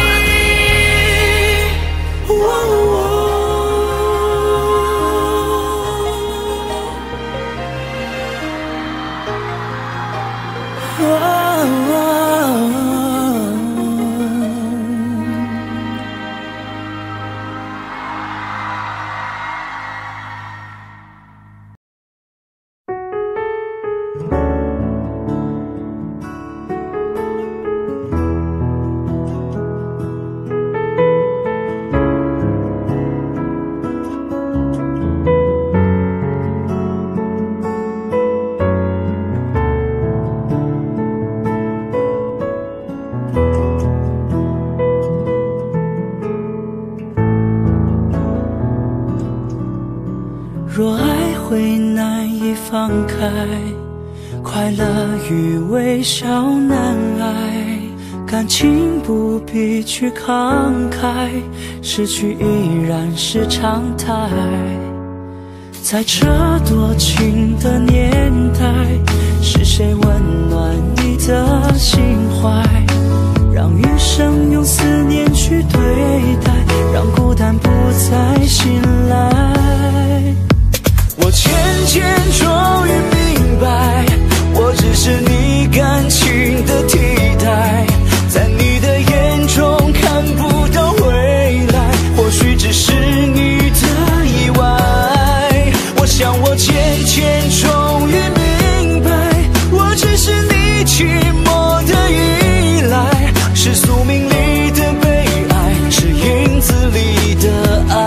若爱会难以放开，快乐与微笑难挨，感情不必去慷慨，失去依然是常态。在这多情的年代，是谁温暖你的心怀？让余生用思念去对待，让孤单不再醒来。我渐渐终于明白，我只是你感情的替代，在你的眼中看不到未来，或许只是你的意外。我想我渐渐终于明白，我只是你寂寞的依赖，是宿命里的悲哀，是影子里的爱。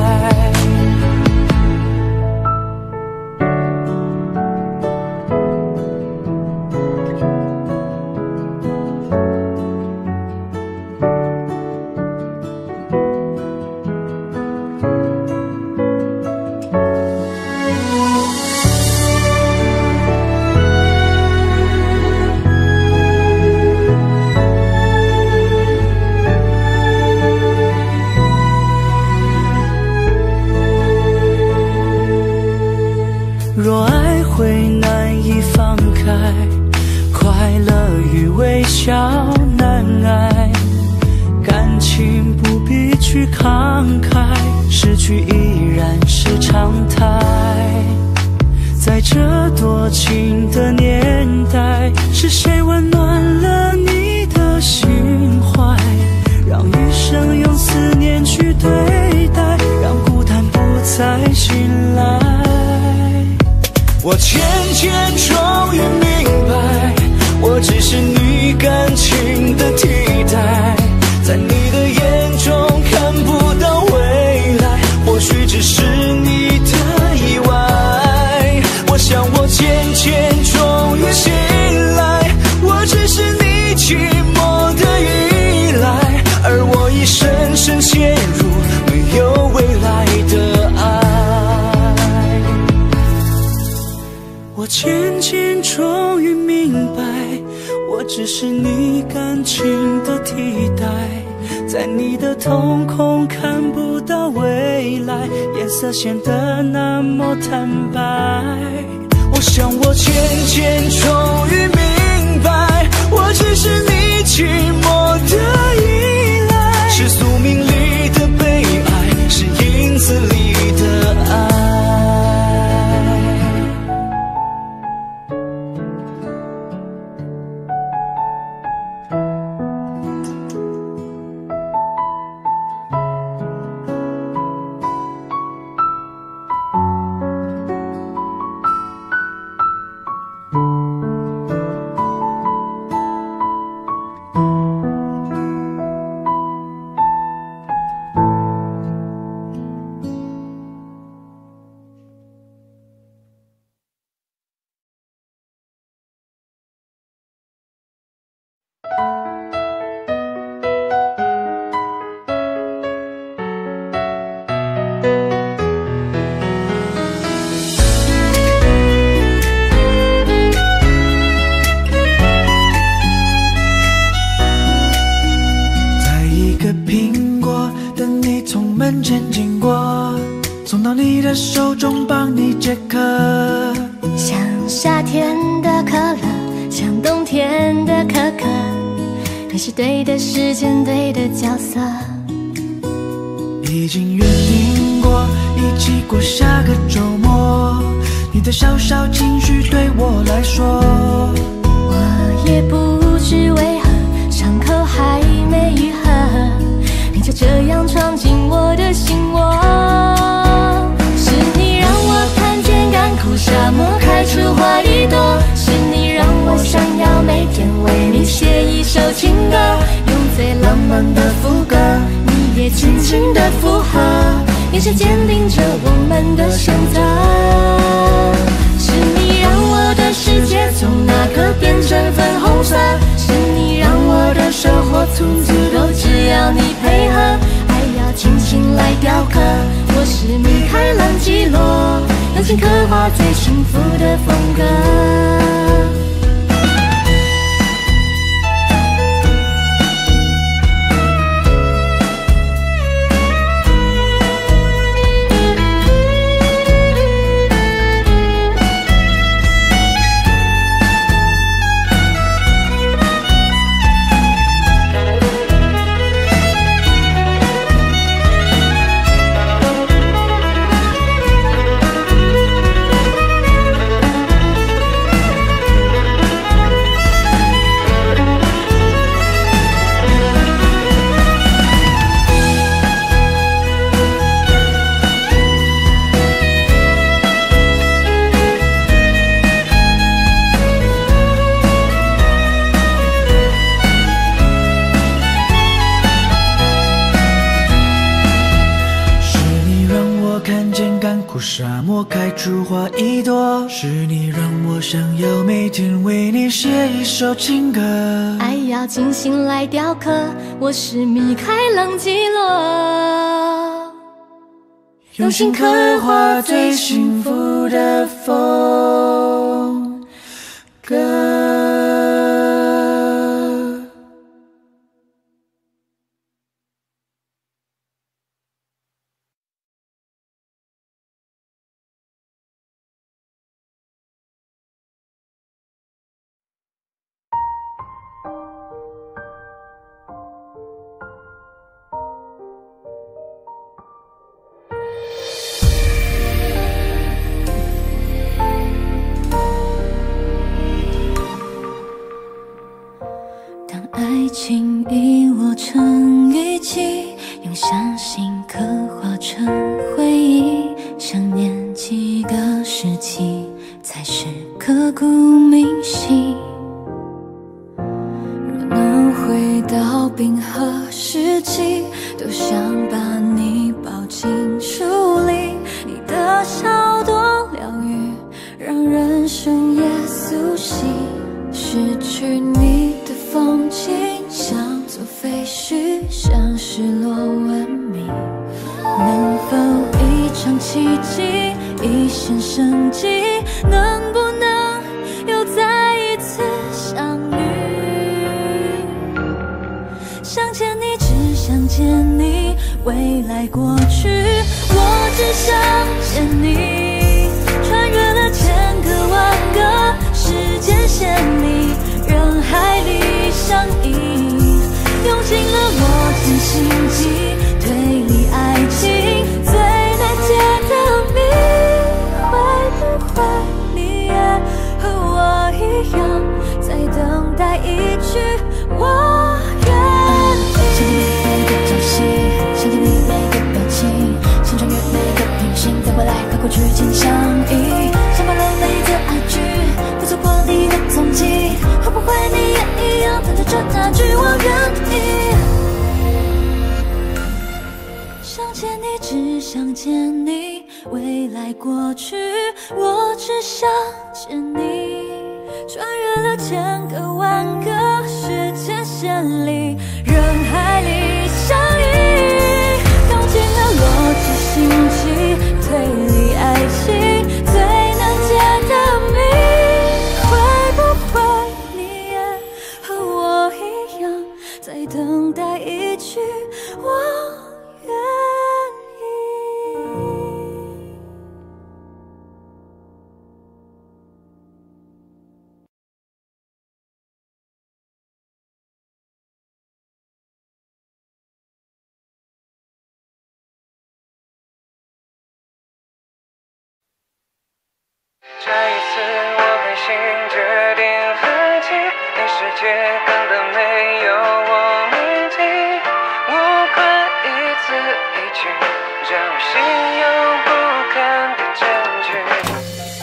若爱会难以放开，快乐与微笑难挨，感情不必去慷慨，失去依然是的替代，在你的眼中看不到未来，或许只是你的意外。我想我渐渐终于醒来，我只是你寂寞的依赖，而我已深深陷入没有未来的爱。我渐渐终于明白，我只是你感情的替代，在你的瞳孔看不到未来，颜色显得那么坦白。我想我渐渐终于明白，我只是你寂寞的依赖，是宿命里的悲哀，是影子里的爱。 手中帮你解渴， 像夏天的可乐，像冬天的可可，你是对的时间，对的角色。 已经约定过一起过下个周末，你的小小情绪对我来说， 我也不知为何伤口还没愈合，你就这样闯进我的心窝。苦沙漠开出花一朵，是你让我想要每天为你写一首情歌，用最浪漫的副歌，你也轻轻的附和，眼神坚定着我们的选择。是你让我的世界从那刻变成粉红色，是你让我的生活从此都只要你配合，爱要精心来雕刻，我是米开朗基罗，用心刻画最幸福的风格。 沙漠开出花一朵，是你让我想要每天为你写一首情歌， 爱要精心来雕刻，我是米开朗基罗， 用心刻画最幸福的风格。 爱情遗落成雨季，用伤心刻画成回忆，想念几个时期才是刻骨铭心。若能回冰河时期，都想把你抱进书里。你的笑多疗愈，让人深夜苏醒。失去你的风景，像座废墟，像失落文明。能否一场奇迹，一线生机？能不能又再一次相遇？想见你，只想见你，未来过去，我只想见你。穿越了千个万个时间线里，人海里相依，用尽了我全心机，推理爱情最难解的谜。会不会你也和我一样，在等待一句我愿意？想见你每个朝夕，想见你每个表情，想穿越每个平行，在未来和过去紧相依。想把流泪的爱句，不错过你的踪迹。会不会你也一样，等着这那句我愿意？想见你，只想见你，未来过去，我只想见你。穿越了千个万个时间线里，人海里相依，用尽了逻辑心机，推理爱情最难解的谜。会不会你也和我一样，在等待一句我愿意？ 这一次我狠心决定放弃，你世界根本没有我铭记，无关一字一句，让我心有不甘的证据。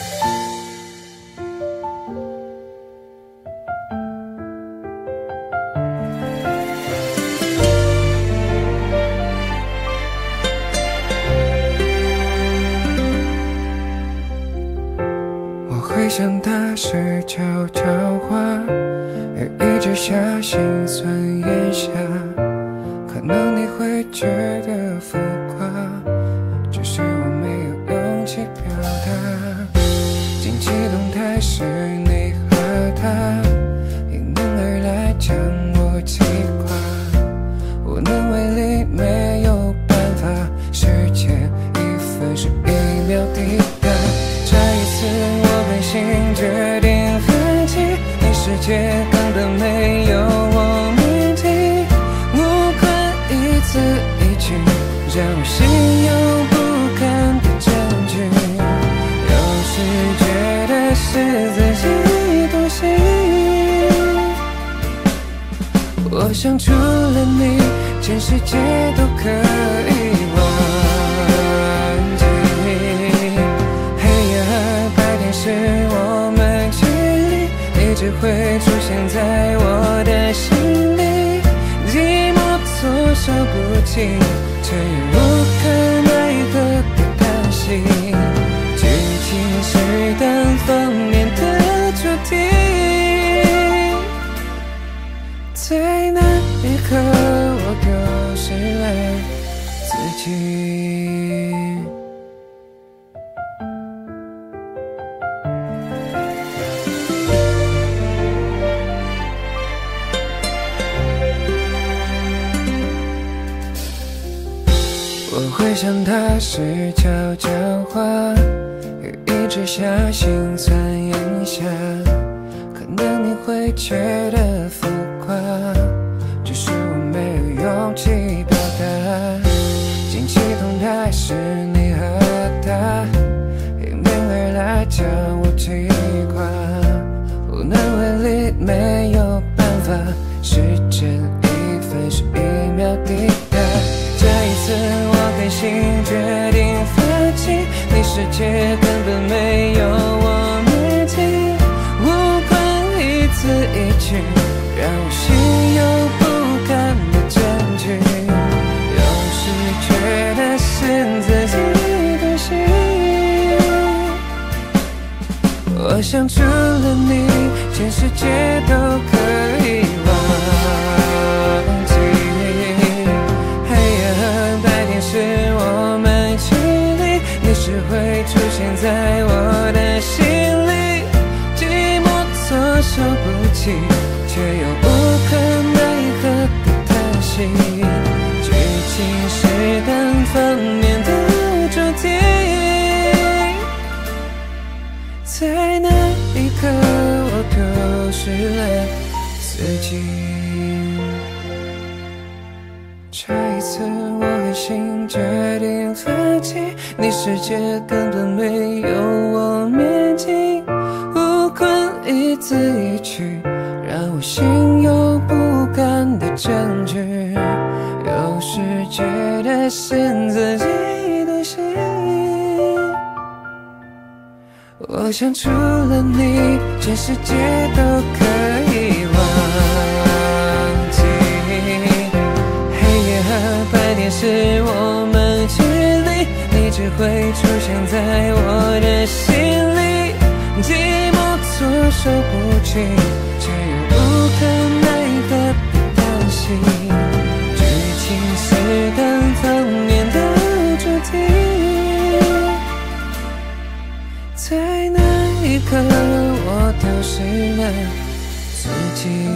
回想那时悄悄话，也一直下心酸咽下，可能你会觉得浮夸，只是我没有勇气表达。近期动态是你和他，迎面而来将我击垮，无能为力，没有办法，时间一分是一秒抵达。这一次我狠心决定放弃，你世界根本没有我铭记，无关一字一句，让我心有不甘的证据。有时觉得是自己独行，我想除了你，全世界都可以忘记。是我们距离一直会出现在我的心里，寂寞措手不及，却无可奈何的叹息，剧情是单方面的主题，在那一刻我丢失了自己。我回想他时悄悄话，也一直下心酸咽下，可能你会觉得浮夸，只是我没有勇气表达。近期动态是你和他，迎面而来将我击垮，无能为力，没有办法，时间一分是一秒抵达。这一次我狠心决定放弃，你世界根本没有我铭记，无关一字一句，让我心有不甘。 想除了你，全世界都可以忘记。黑夜白天是我们距离，你是会出现在我的心里，寂寞措手不及，却又无可奈何的叹息。剧情是单方面的主题，在那一刻我丢失了自己。这一次我狠心决定放弃，你世界根本没有我面镜，无关一字一句，让我心有不甘的证据，有时觉得是自己独行。我想除了你，全世界都可以忘记。黑夜和白天是我们距离，你只会出现在我的心里，寂寞措手不及，却又无可奈何的叹息。剧情是单方面的主题，在那一刻我丢失了自己。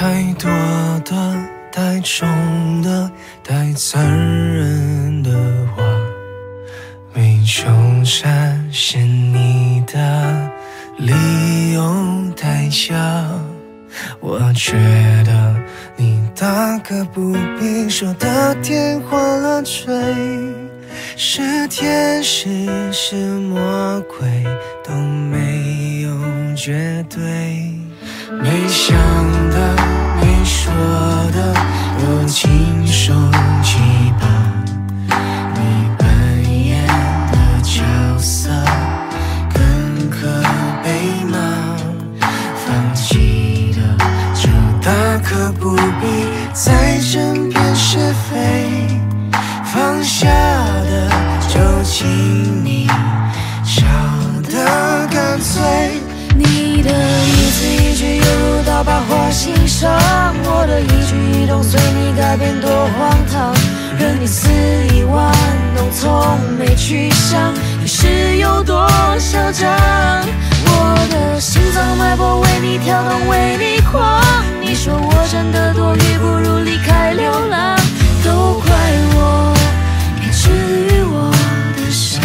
太多的、太重的、太残忍的话，没求展现你的理由太假。我觉得你大可不必说的天花乱坠，是天使是魔鬼都没有绝对，没想的没说的都亲手击败，你扮演的角色更可被骂，放弃的就大可不必再争辩是非，放下的就请你笑得干脆。 你的一字一句犹如刀疤划心上，我的一举一动随你改变多荒唐，任你肆意玩弄从没去想你是有多嚣张。我的心脏脉搏为你跳动为你狂，你说我真的多余不如离开流浪，都怪我没治愈我的伤。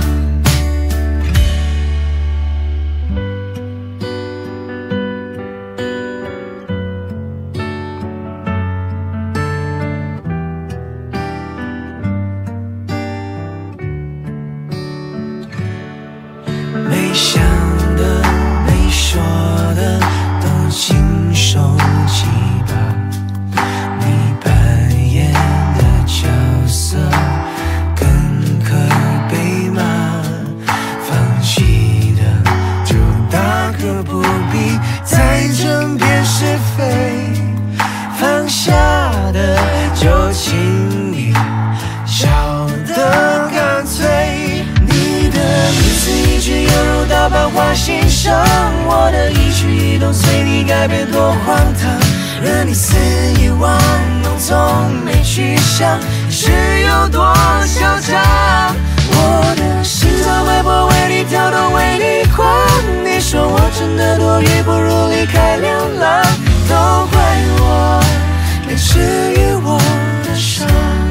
没想的没说的都亲手击败，你扮演的角色更可被骂，放弃的就大可不必再争辩是非，放下的就请你笑得干脆。你的一字一句犹如刀疤划心上，我的一举一动随你改变多荒唐，任你肆意玩弄从没去想你是有多嚣张。我的心脏脉搏为你跳动为你狂，你说我真的多余不如离开流浪，都怪我没治愈我的伤。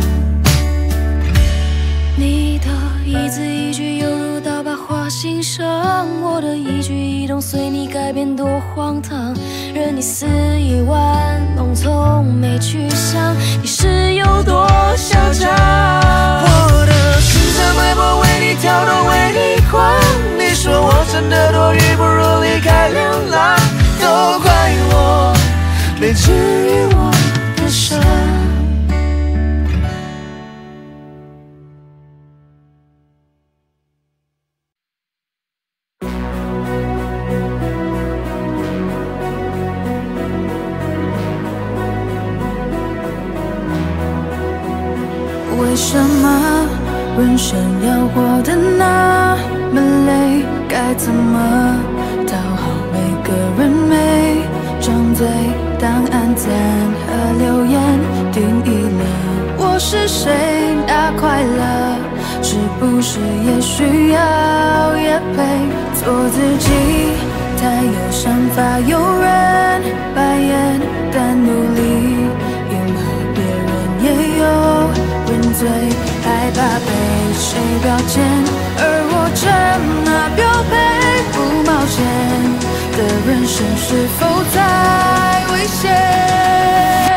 你的一字一句犹如刀疤划心上，我的一举一动随你改变多荒唐，任你肆意玩弄从没去想你是有多嚣张。 我的心脏脉搏为你跳动为你狂，你说我真的多余不如离开流浪，都怪我没治愈我的伤。 为什么人生要活得那么累？该怎么讨好每个人？每张嘴，当暗赞和留言定义了我是谁，那快乐是不是也需要业配？做自己，太有想法，有人白眼，但努力迎合别人也有人最害怕被谁标签，而我成了标配，不冒险的人生是否在危险？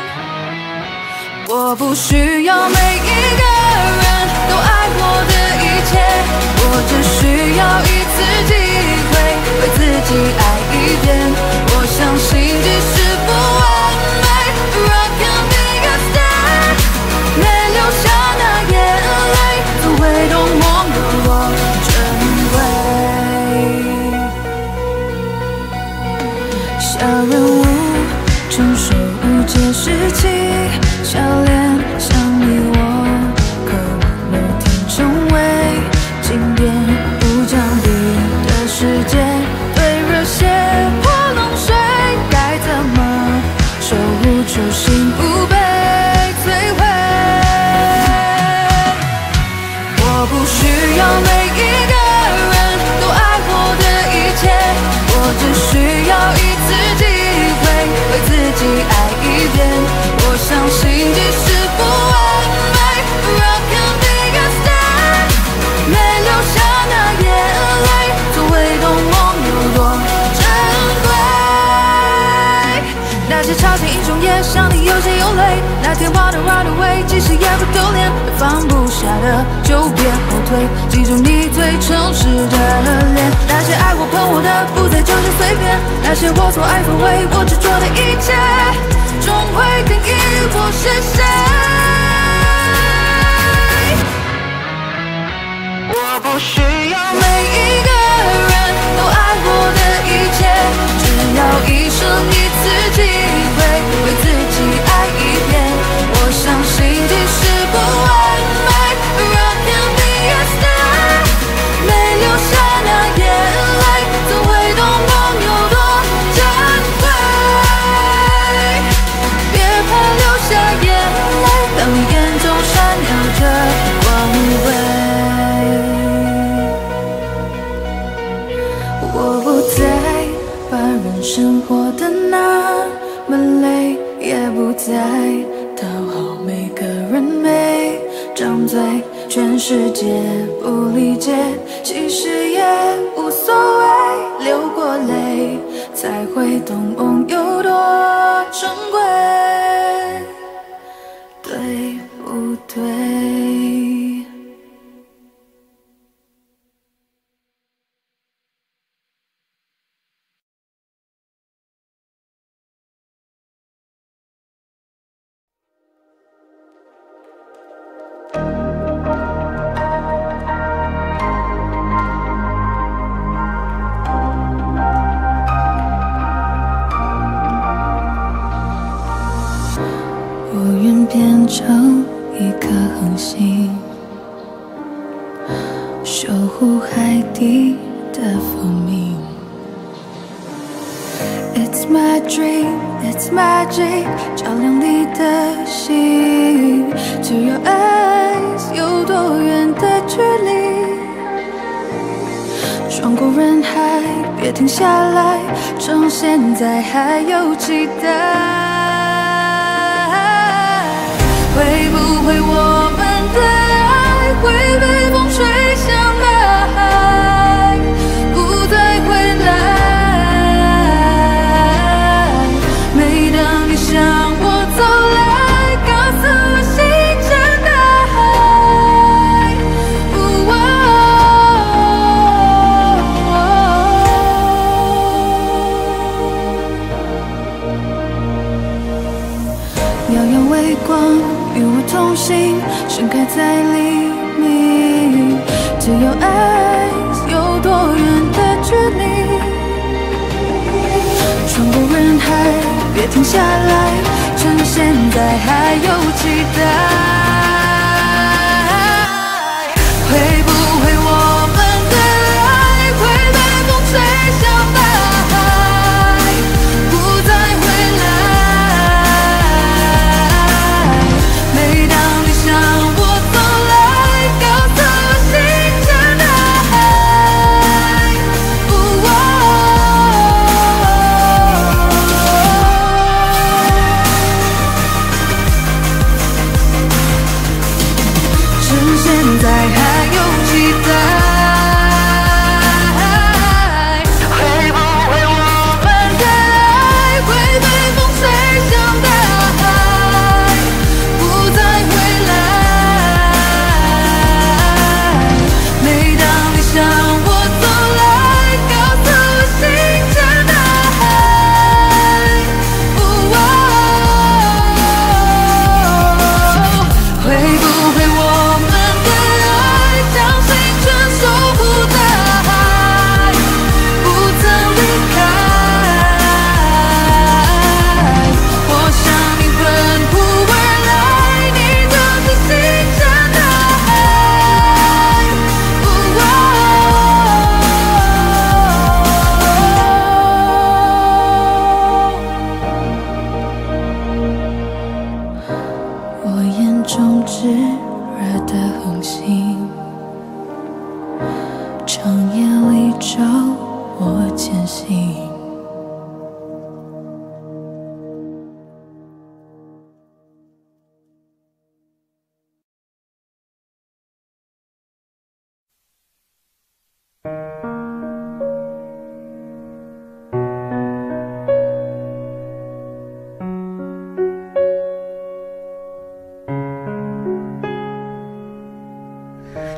我不需要每一个人都爱我的一切，我只需要一次机会为自己爱一遍。我相信即使不完美 I can be a star， 没流下那眼泪总会懂我的我珍贵。小人物承受无解释起笑脸，像你我渴望有天成为经典，不讲理的世界，对热血泼冷水，该怎么守护初心不被摧毁？我不需要每一个人都爱我的一切，我只需要一次机会为自己发现英雄也像你有血有泪。那天画的 right away， 即使也不丢脸，放不下的就别后退，记住你最诚实的脸。那些爱我喷我的，不再纠结随便，那些我所爱所为我执着的一切，终会定义我是谁。我不需要每一个人都爱我的一切，只要一生一次机会为自己爱一遍。我相信即使不完美 Rock can be a star， 没流下那眼泪怎会懂梦有多珍贵。别怕流下眼泪，当你眼中闪耀着光辉。我不再把人生活得那么累，也不再讨好每个人，每张嘴全世界不理解，其实也无所谓，流过泪才会懂梦有多珍贵，对不对？变成一颗恒星，守护海底的蜂蜜。It's my dream, it's magic， 照亮你的心。To your eyes， 有多远的距离？穿过人海，别停下来，趁现在还有期待。会不会我们的爱会被风吹向大海，不再回来？每当你向我走来，告诉我星辰大海。哦哦哦，遥遥微光与我同行，盛开在黎明。只有爱有多远的距离？穿过人海，别停下来，趁现在还有期待。会不会我们的爱会被风吹向大海，不再回来？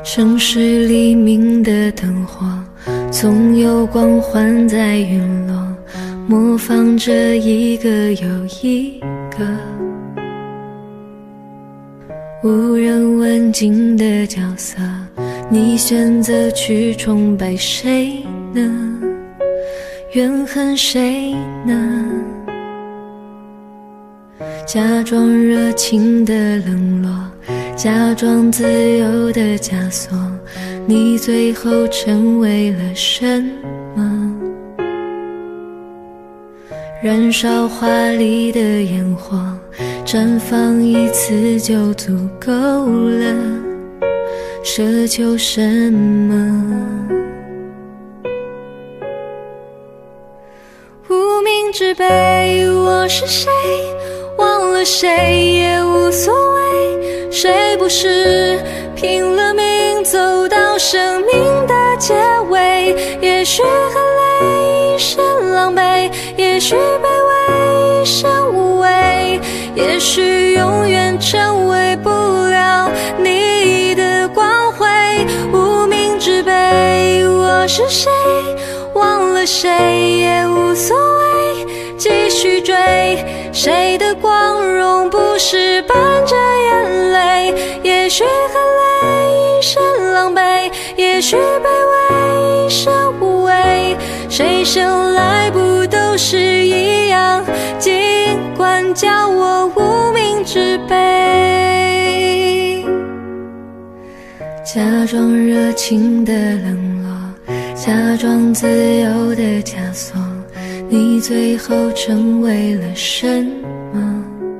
城市黎明的灯火，总有光环在陨落，模仿着一个又一个无人问津的角色。你选择去崇拜谁呢？怨恨谁呢？假装热情的冷落，假装自由的枷锁，你最后成为了什么？燃烧华丽的烟火，绽放一次就足够了，奢求什么？无名之辈，我是谁？忘了谁也无所谓，谁不是拼了命走到生命的结尾？也许很累，一身狼狈，也许卑微，一生无畏，也许永远成为不了你的光辉。无名之辈，我是谁？忘了谁也无所谓，继续追，谁的光荣不是伴着眼泪？也许很累，一身狼狈，也许卑微，一生无畏，谁生来不都是一样？尽管叫我无名之辈。假装热情的冷落，假装自由的枷锁，你最后成为了什么？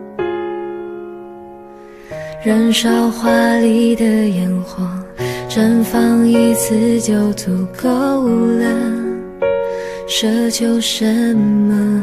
燃烧华丽的烟火，绽放一次就足够了，奢求什么？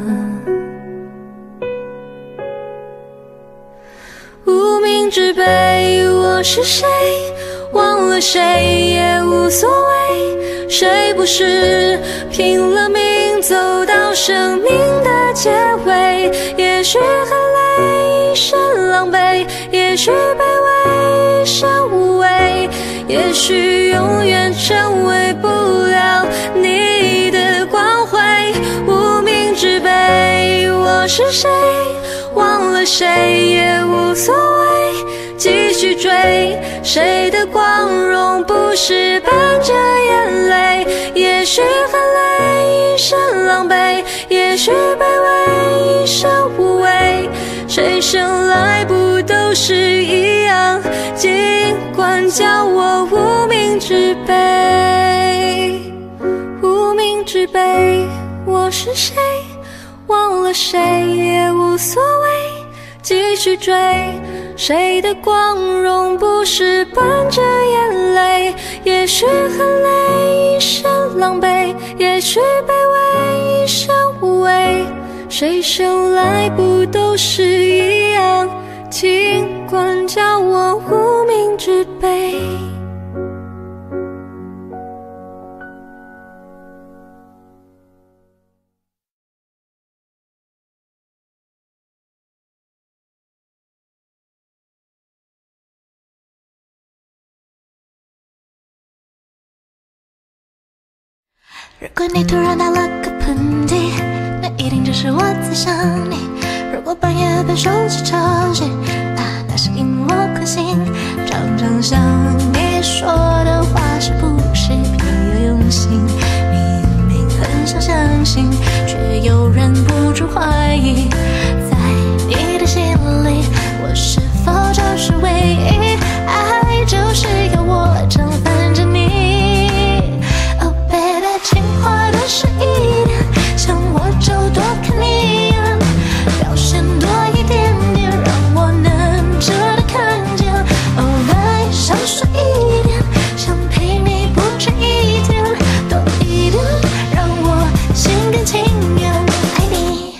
无名之辈，我是谁？忘了谁也无所谓，谁不是拼了命走到生命的结尾？也许很累，一身狼狈，也许卑微，一生无畏，也许永远成为不了你的光辉。无名之辈，我是谁？忘了谁也无所谓，继续追，谁的光荣不是伴着眼泪？也许很累，一身狼狈，也许卑微，一生无畏，谁生来不都是一样？尽管叫我无名之辈。无名之辈，我是谁？忘了谁也无所谓，继续追，谁的光荣不是伴着眼泪？也许很累，一身狼狈，也许卑微，一生无畏，谁生来不都是一样？尽管叫我无名之辈。 如果你突然打了个喷嚏，那一定就是我在想你。如果半夜被手机吵醒，啊，那是因为我困醒。常常想你说的话是不是别有用心？明明很想相信，却又忍不住怀疑。在你的心里，我是否就是唯一？爱就是要我常烦着你。情话多说一点，想我就多看你一眼，表现多一点点，让我能真的看见。偶尔少说一点，想陪你不止一天，多一点，让我心甘情愿爱你。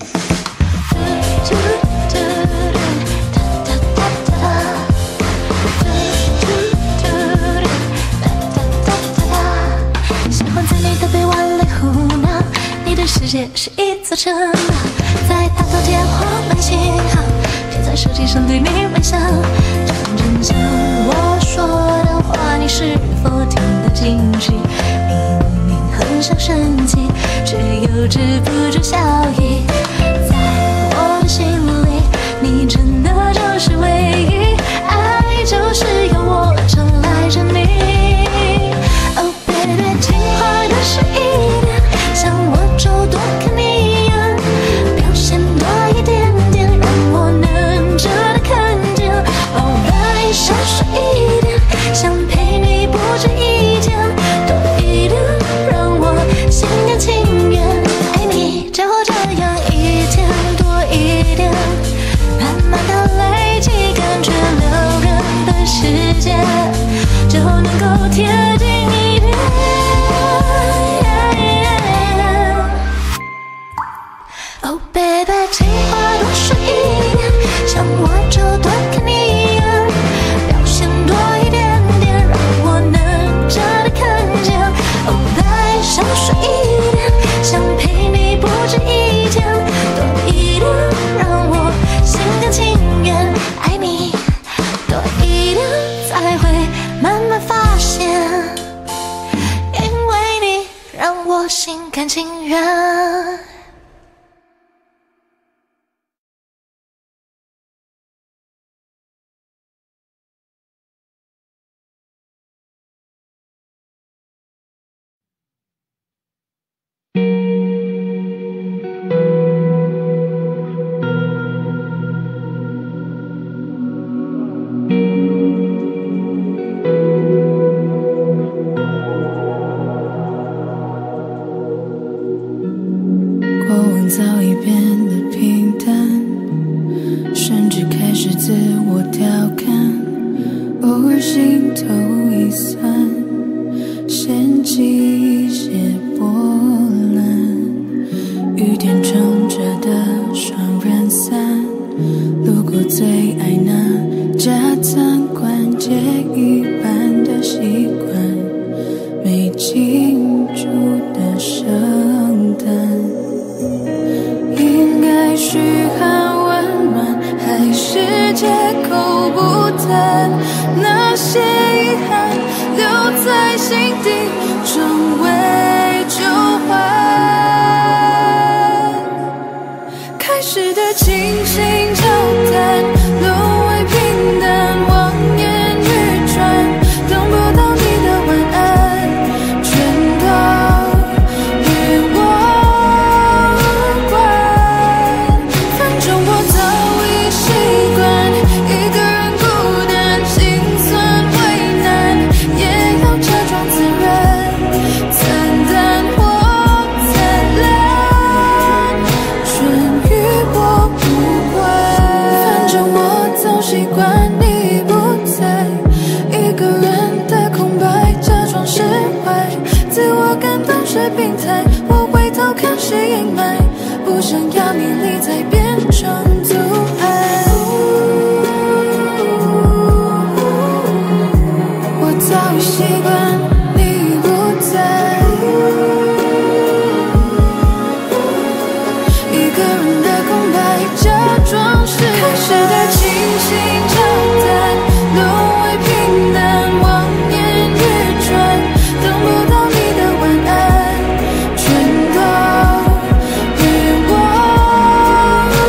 喜欢在你的臂弯里胡闹，你的世界是一座城堡，在大头贴或满信号，贴在手机上对你微笑，真正像我说的话话你是否听得进去？明明很想生气，却又止不住笑意。在我的心里，你真的就是唯一，爱就是有我常赖着你。Oh baby， 听话的是一点，像我就多看你一眼，表现多一点点，让我能真的看见。偶尔少说一点，想陪你不止一天，多一点，让我心甘情愿爱你。就这样一天多一点，慢慢的累积，感觉留人的时间就能够贴近一点。Oh baby， 听话多说一点，想我就多看你一眼，表现多一点点，让我能真的看见。Oh， 再少说一点，想陪你不止一天，多一点，让我心甘情愿爱你，多一点才会慢慢发现，因为你让我心甘情愿。 过往早已变得平淡，甚至开始自我调侃，偶尔心头一酸，掀起一些波澜。雨点冲着的双人伞，路过最爱那家餐馆，戒一般的习惯，没庆祝的圣诞。应该嘘寒问暖，还是借口不谈？那些遗憾留在心底，成为旧患。开始的倾心交谈，沦为平淡，望眼欲穿，等不到你的晚安，全都与我无关。反正我早已习惯一个人孤单，心酸为难，也要假装自然，惨淡或灿烂，全与我无关。反正我早习惯你不在，一个人的空白，假装释怀，自我感动是病态，我回头看是阴霾，不想要你离在变成阻碍。我早已习惯你不在，一个人的空白，假装是开始的倾心交谈，沦为平淡，望眼欲穿，等不到你的晚安，全都与我无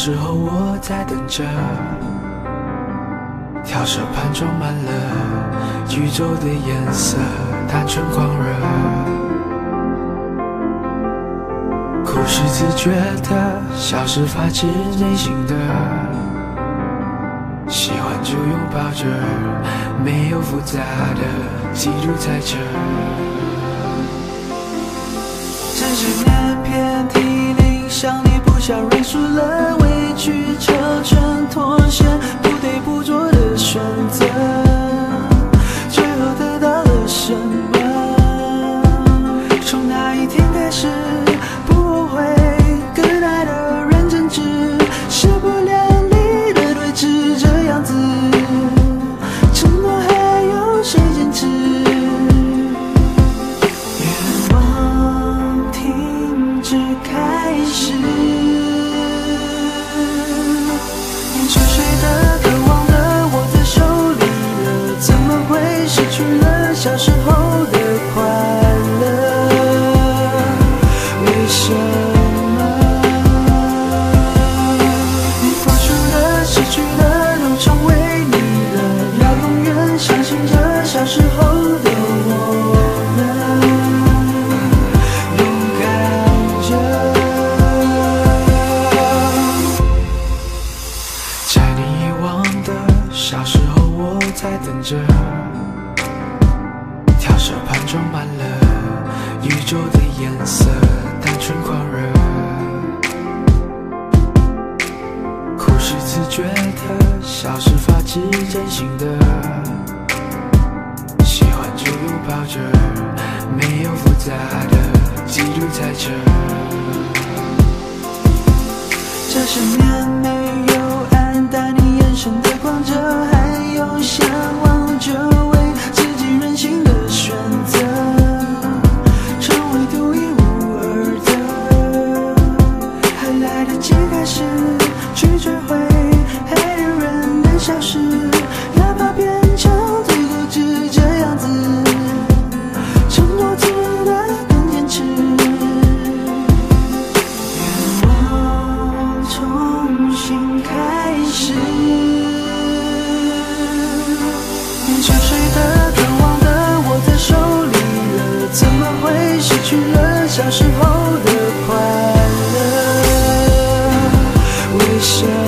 时候我在等着，调色盘装满了宇宙的颜色，单纯狂热。哭是自觉的，笑是发自内心的，喜欢就拥抱着，没有复杂的记录在这。 真是面遍体鳞，想你不想认输了，委曲求全妥协，不得不做的选择，最后得到了什么？从那一天开始，不后悔，更爱的人真挚，势不两立的对峙，这样子，承诺还有谁坚持？愿望停止开始，你沉睡的、渴望的，握在手里了，怎么会失去了小时候的快乐？为什么你付出的、失去的都成为你的？要永远相信着小时候的我们，勇敢着。 在你遗忘的小时候，我在等着，调色盘装满了宇宙的颜色，单纯狂热。哭是自觉的，笑是发自真心的，喜欢就拥抱着，没有复杂的记录在这。 这些年没有暗淡你眼神的光泽，还有向往着为自己任性的选择，成为独一无二的，还来得及开始去追回爱的人的消失，哪怕变成最固执这样子，承诺自的更坚持。愿望重新开始，你沉睡的、渴望的，握在手里了，怎么会失去了小时候的快乐？为什么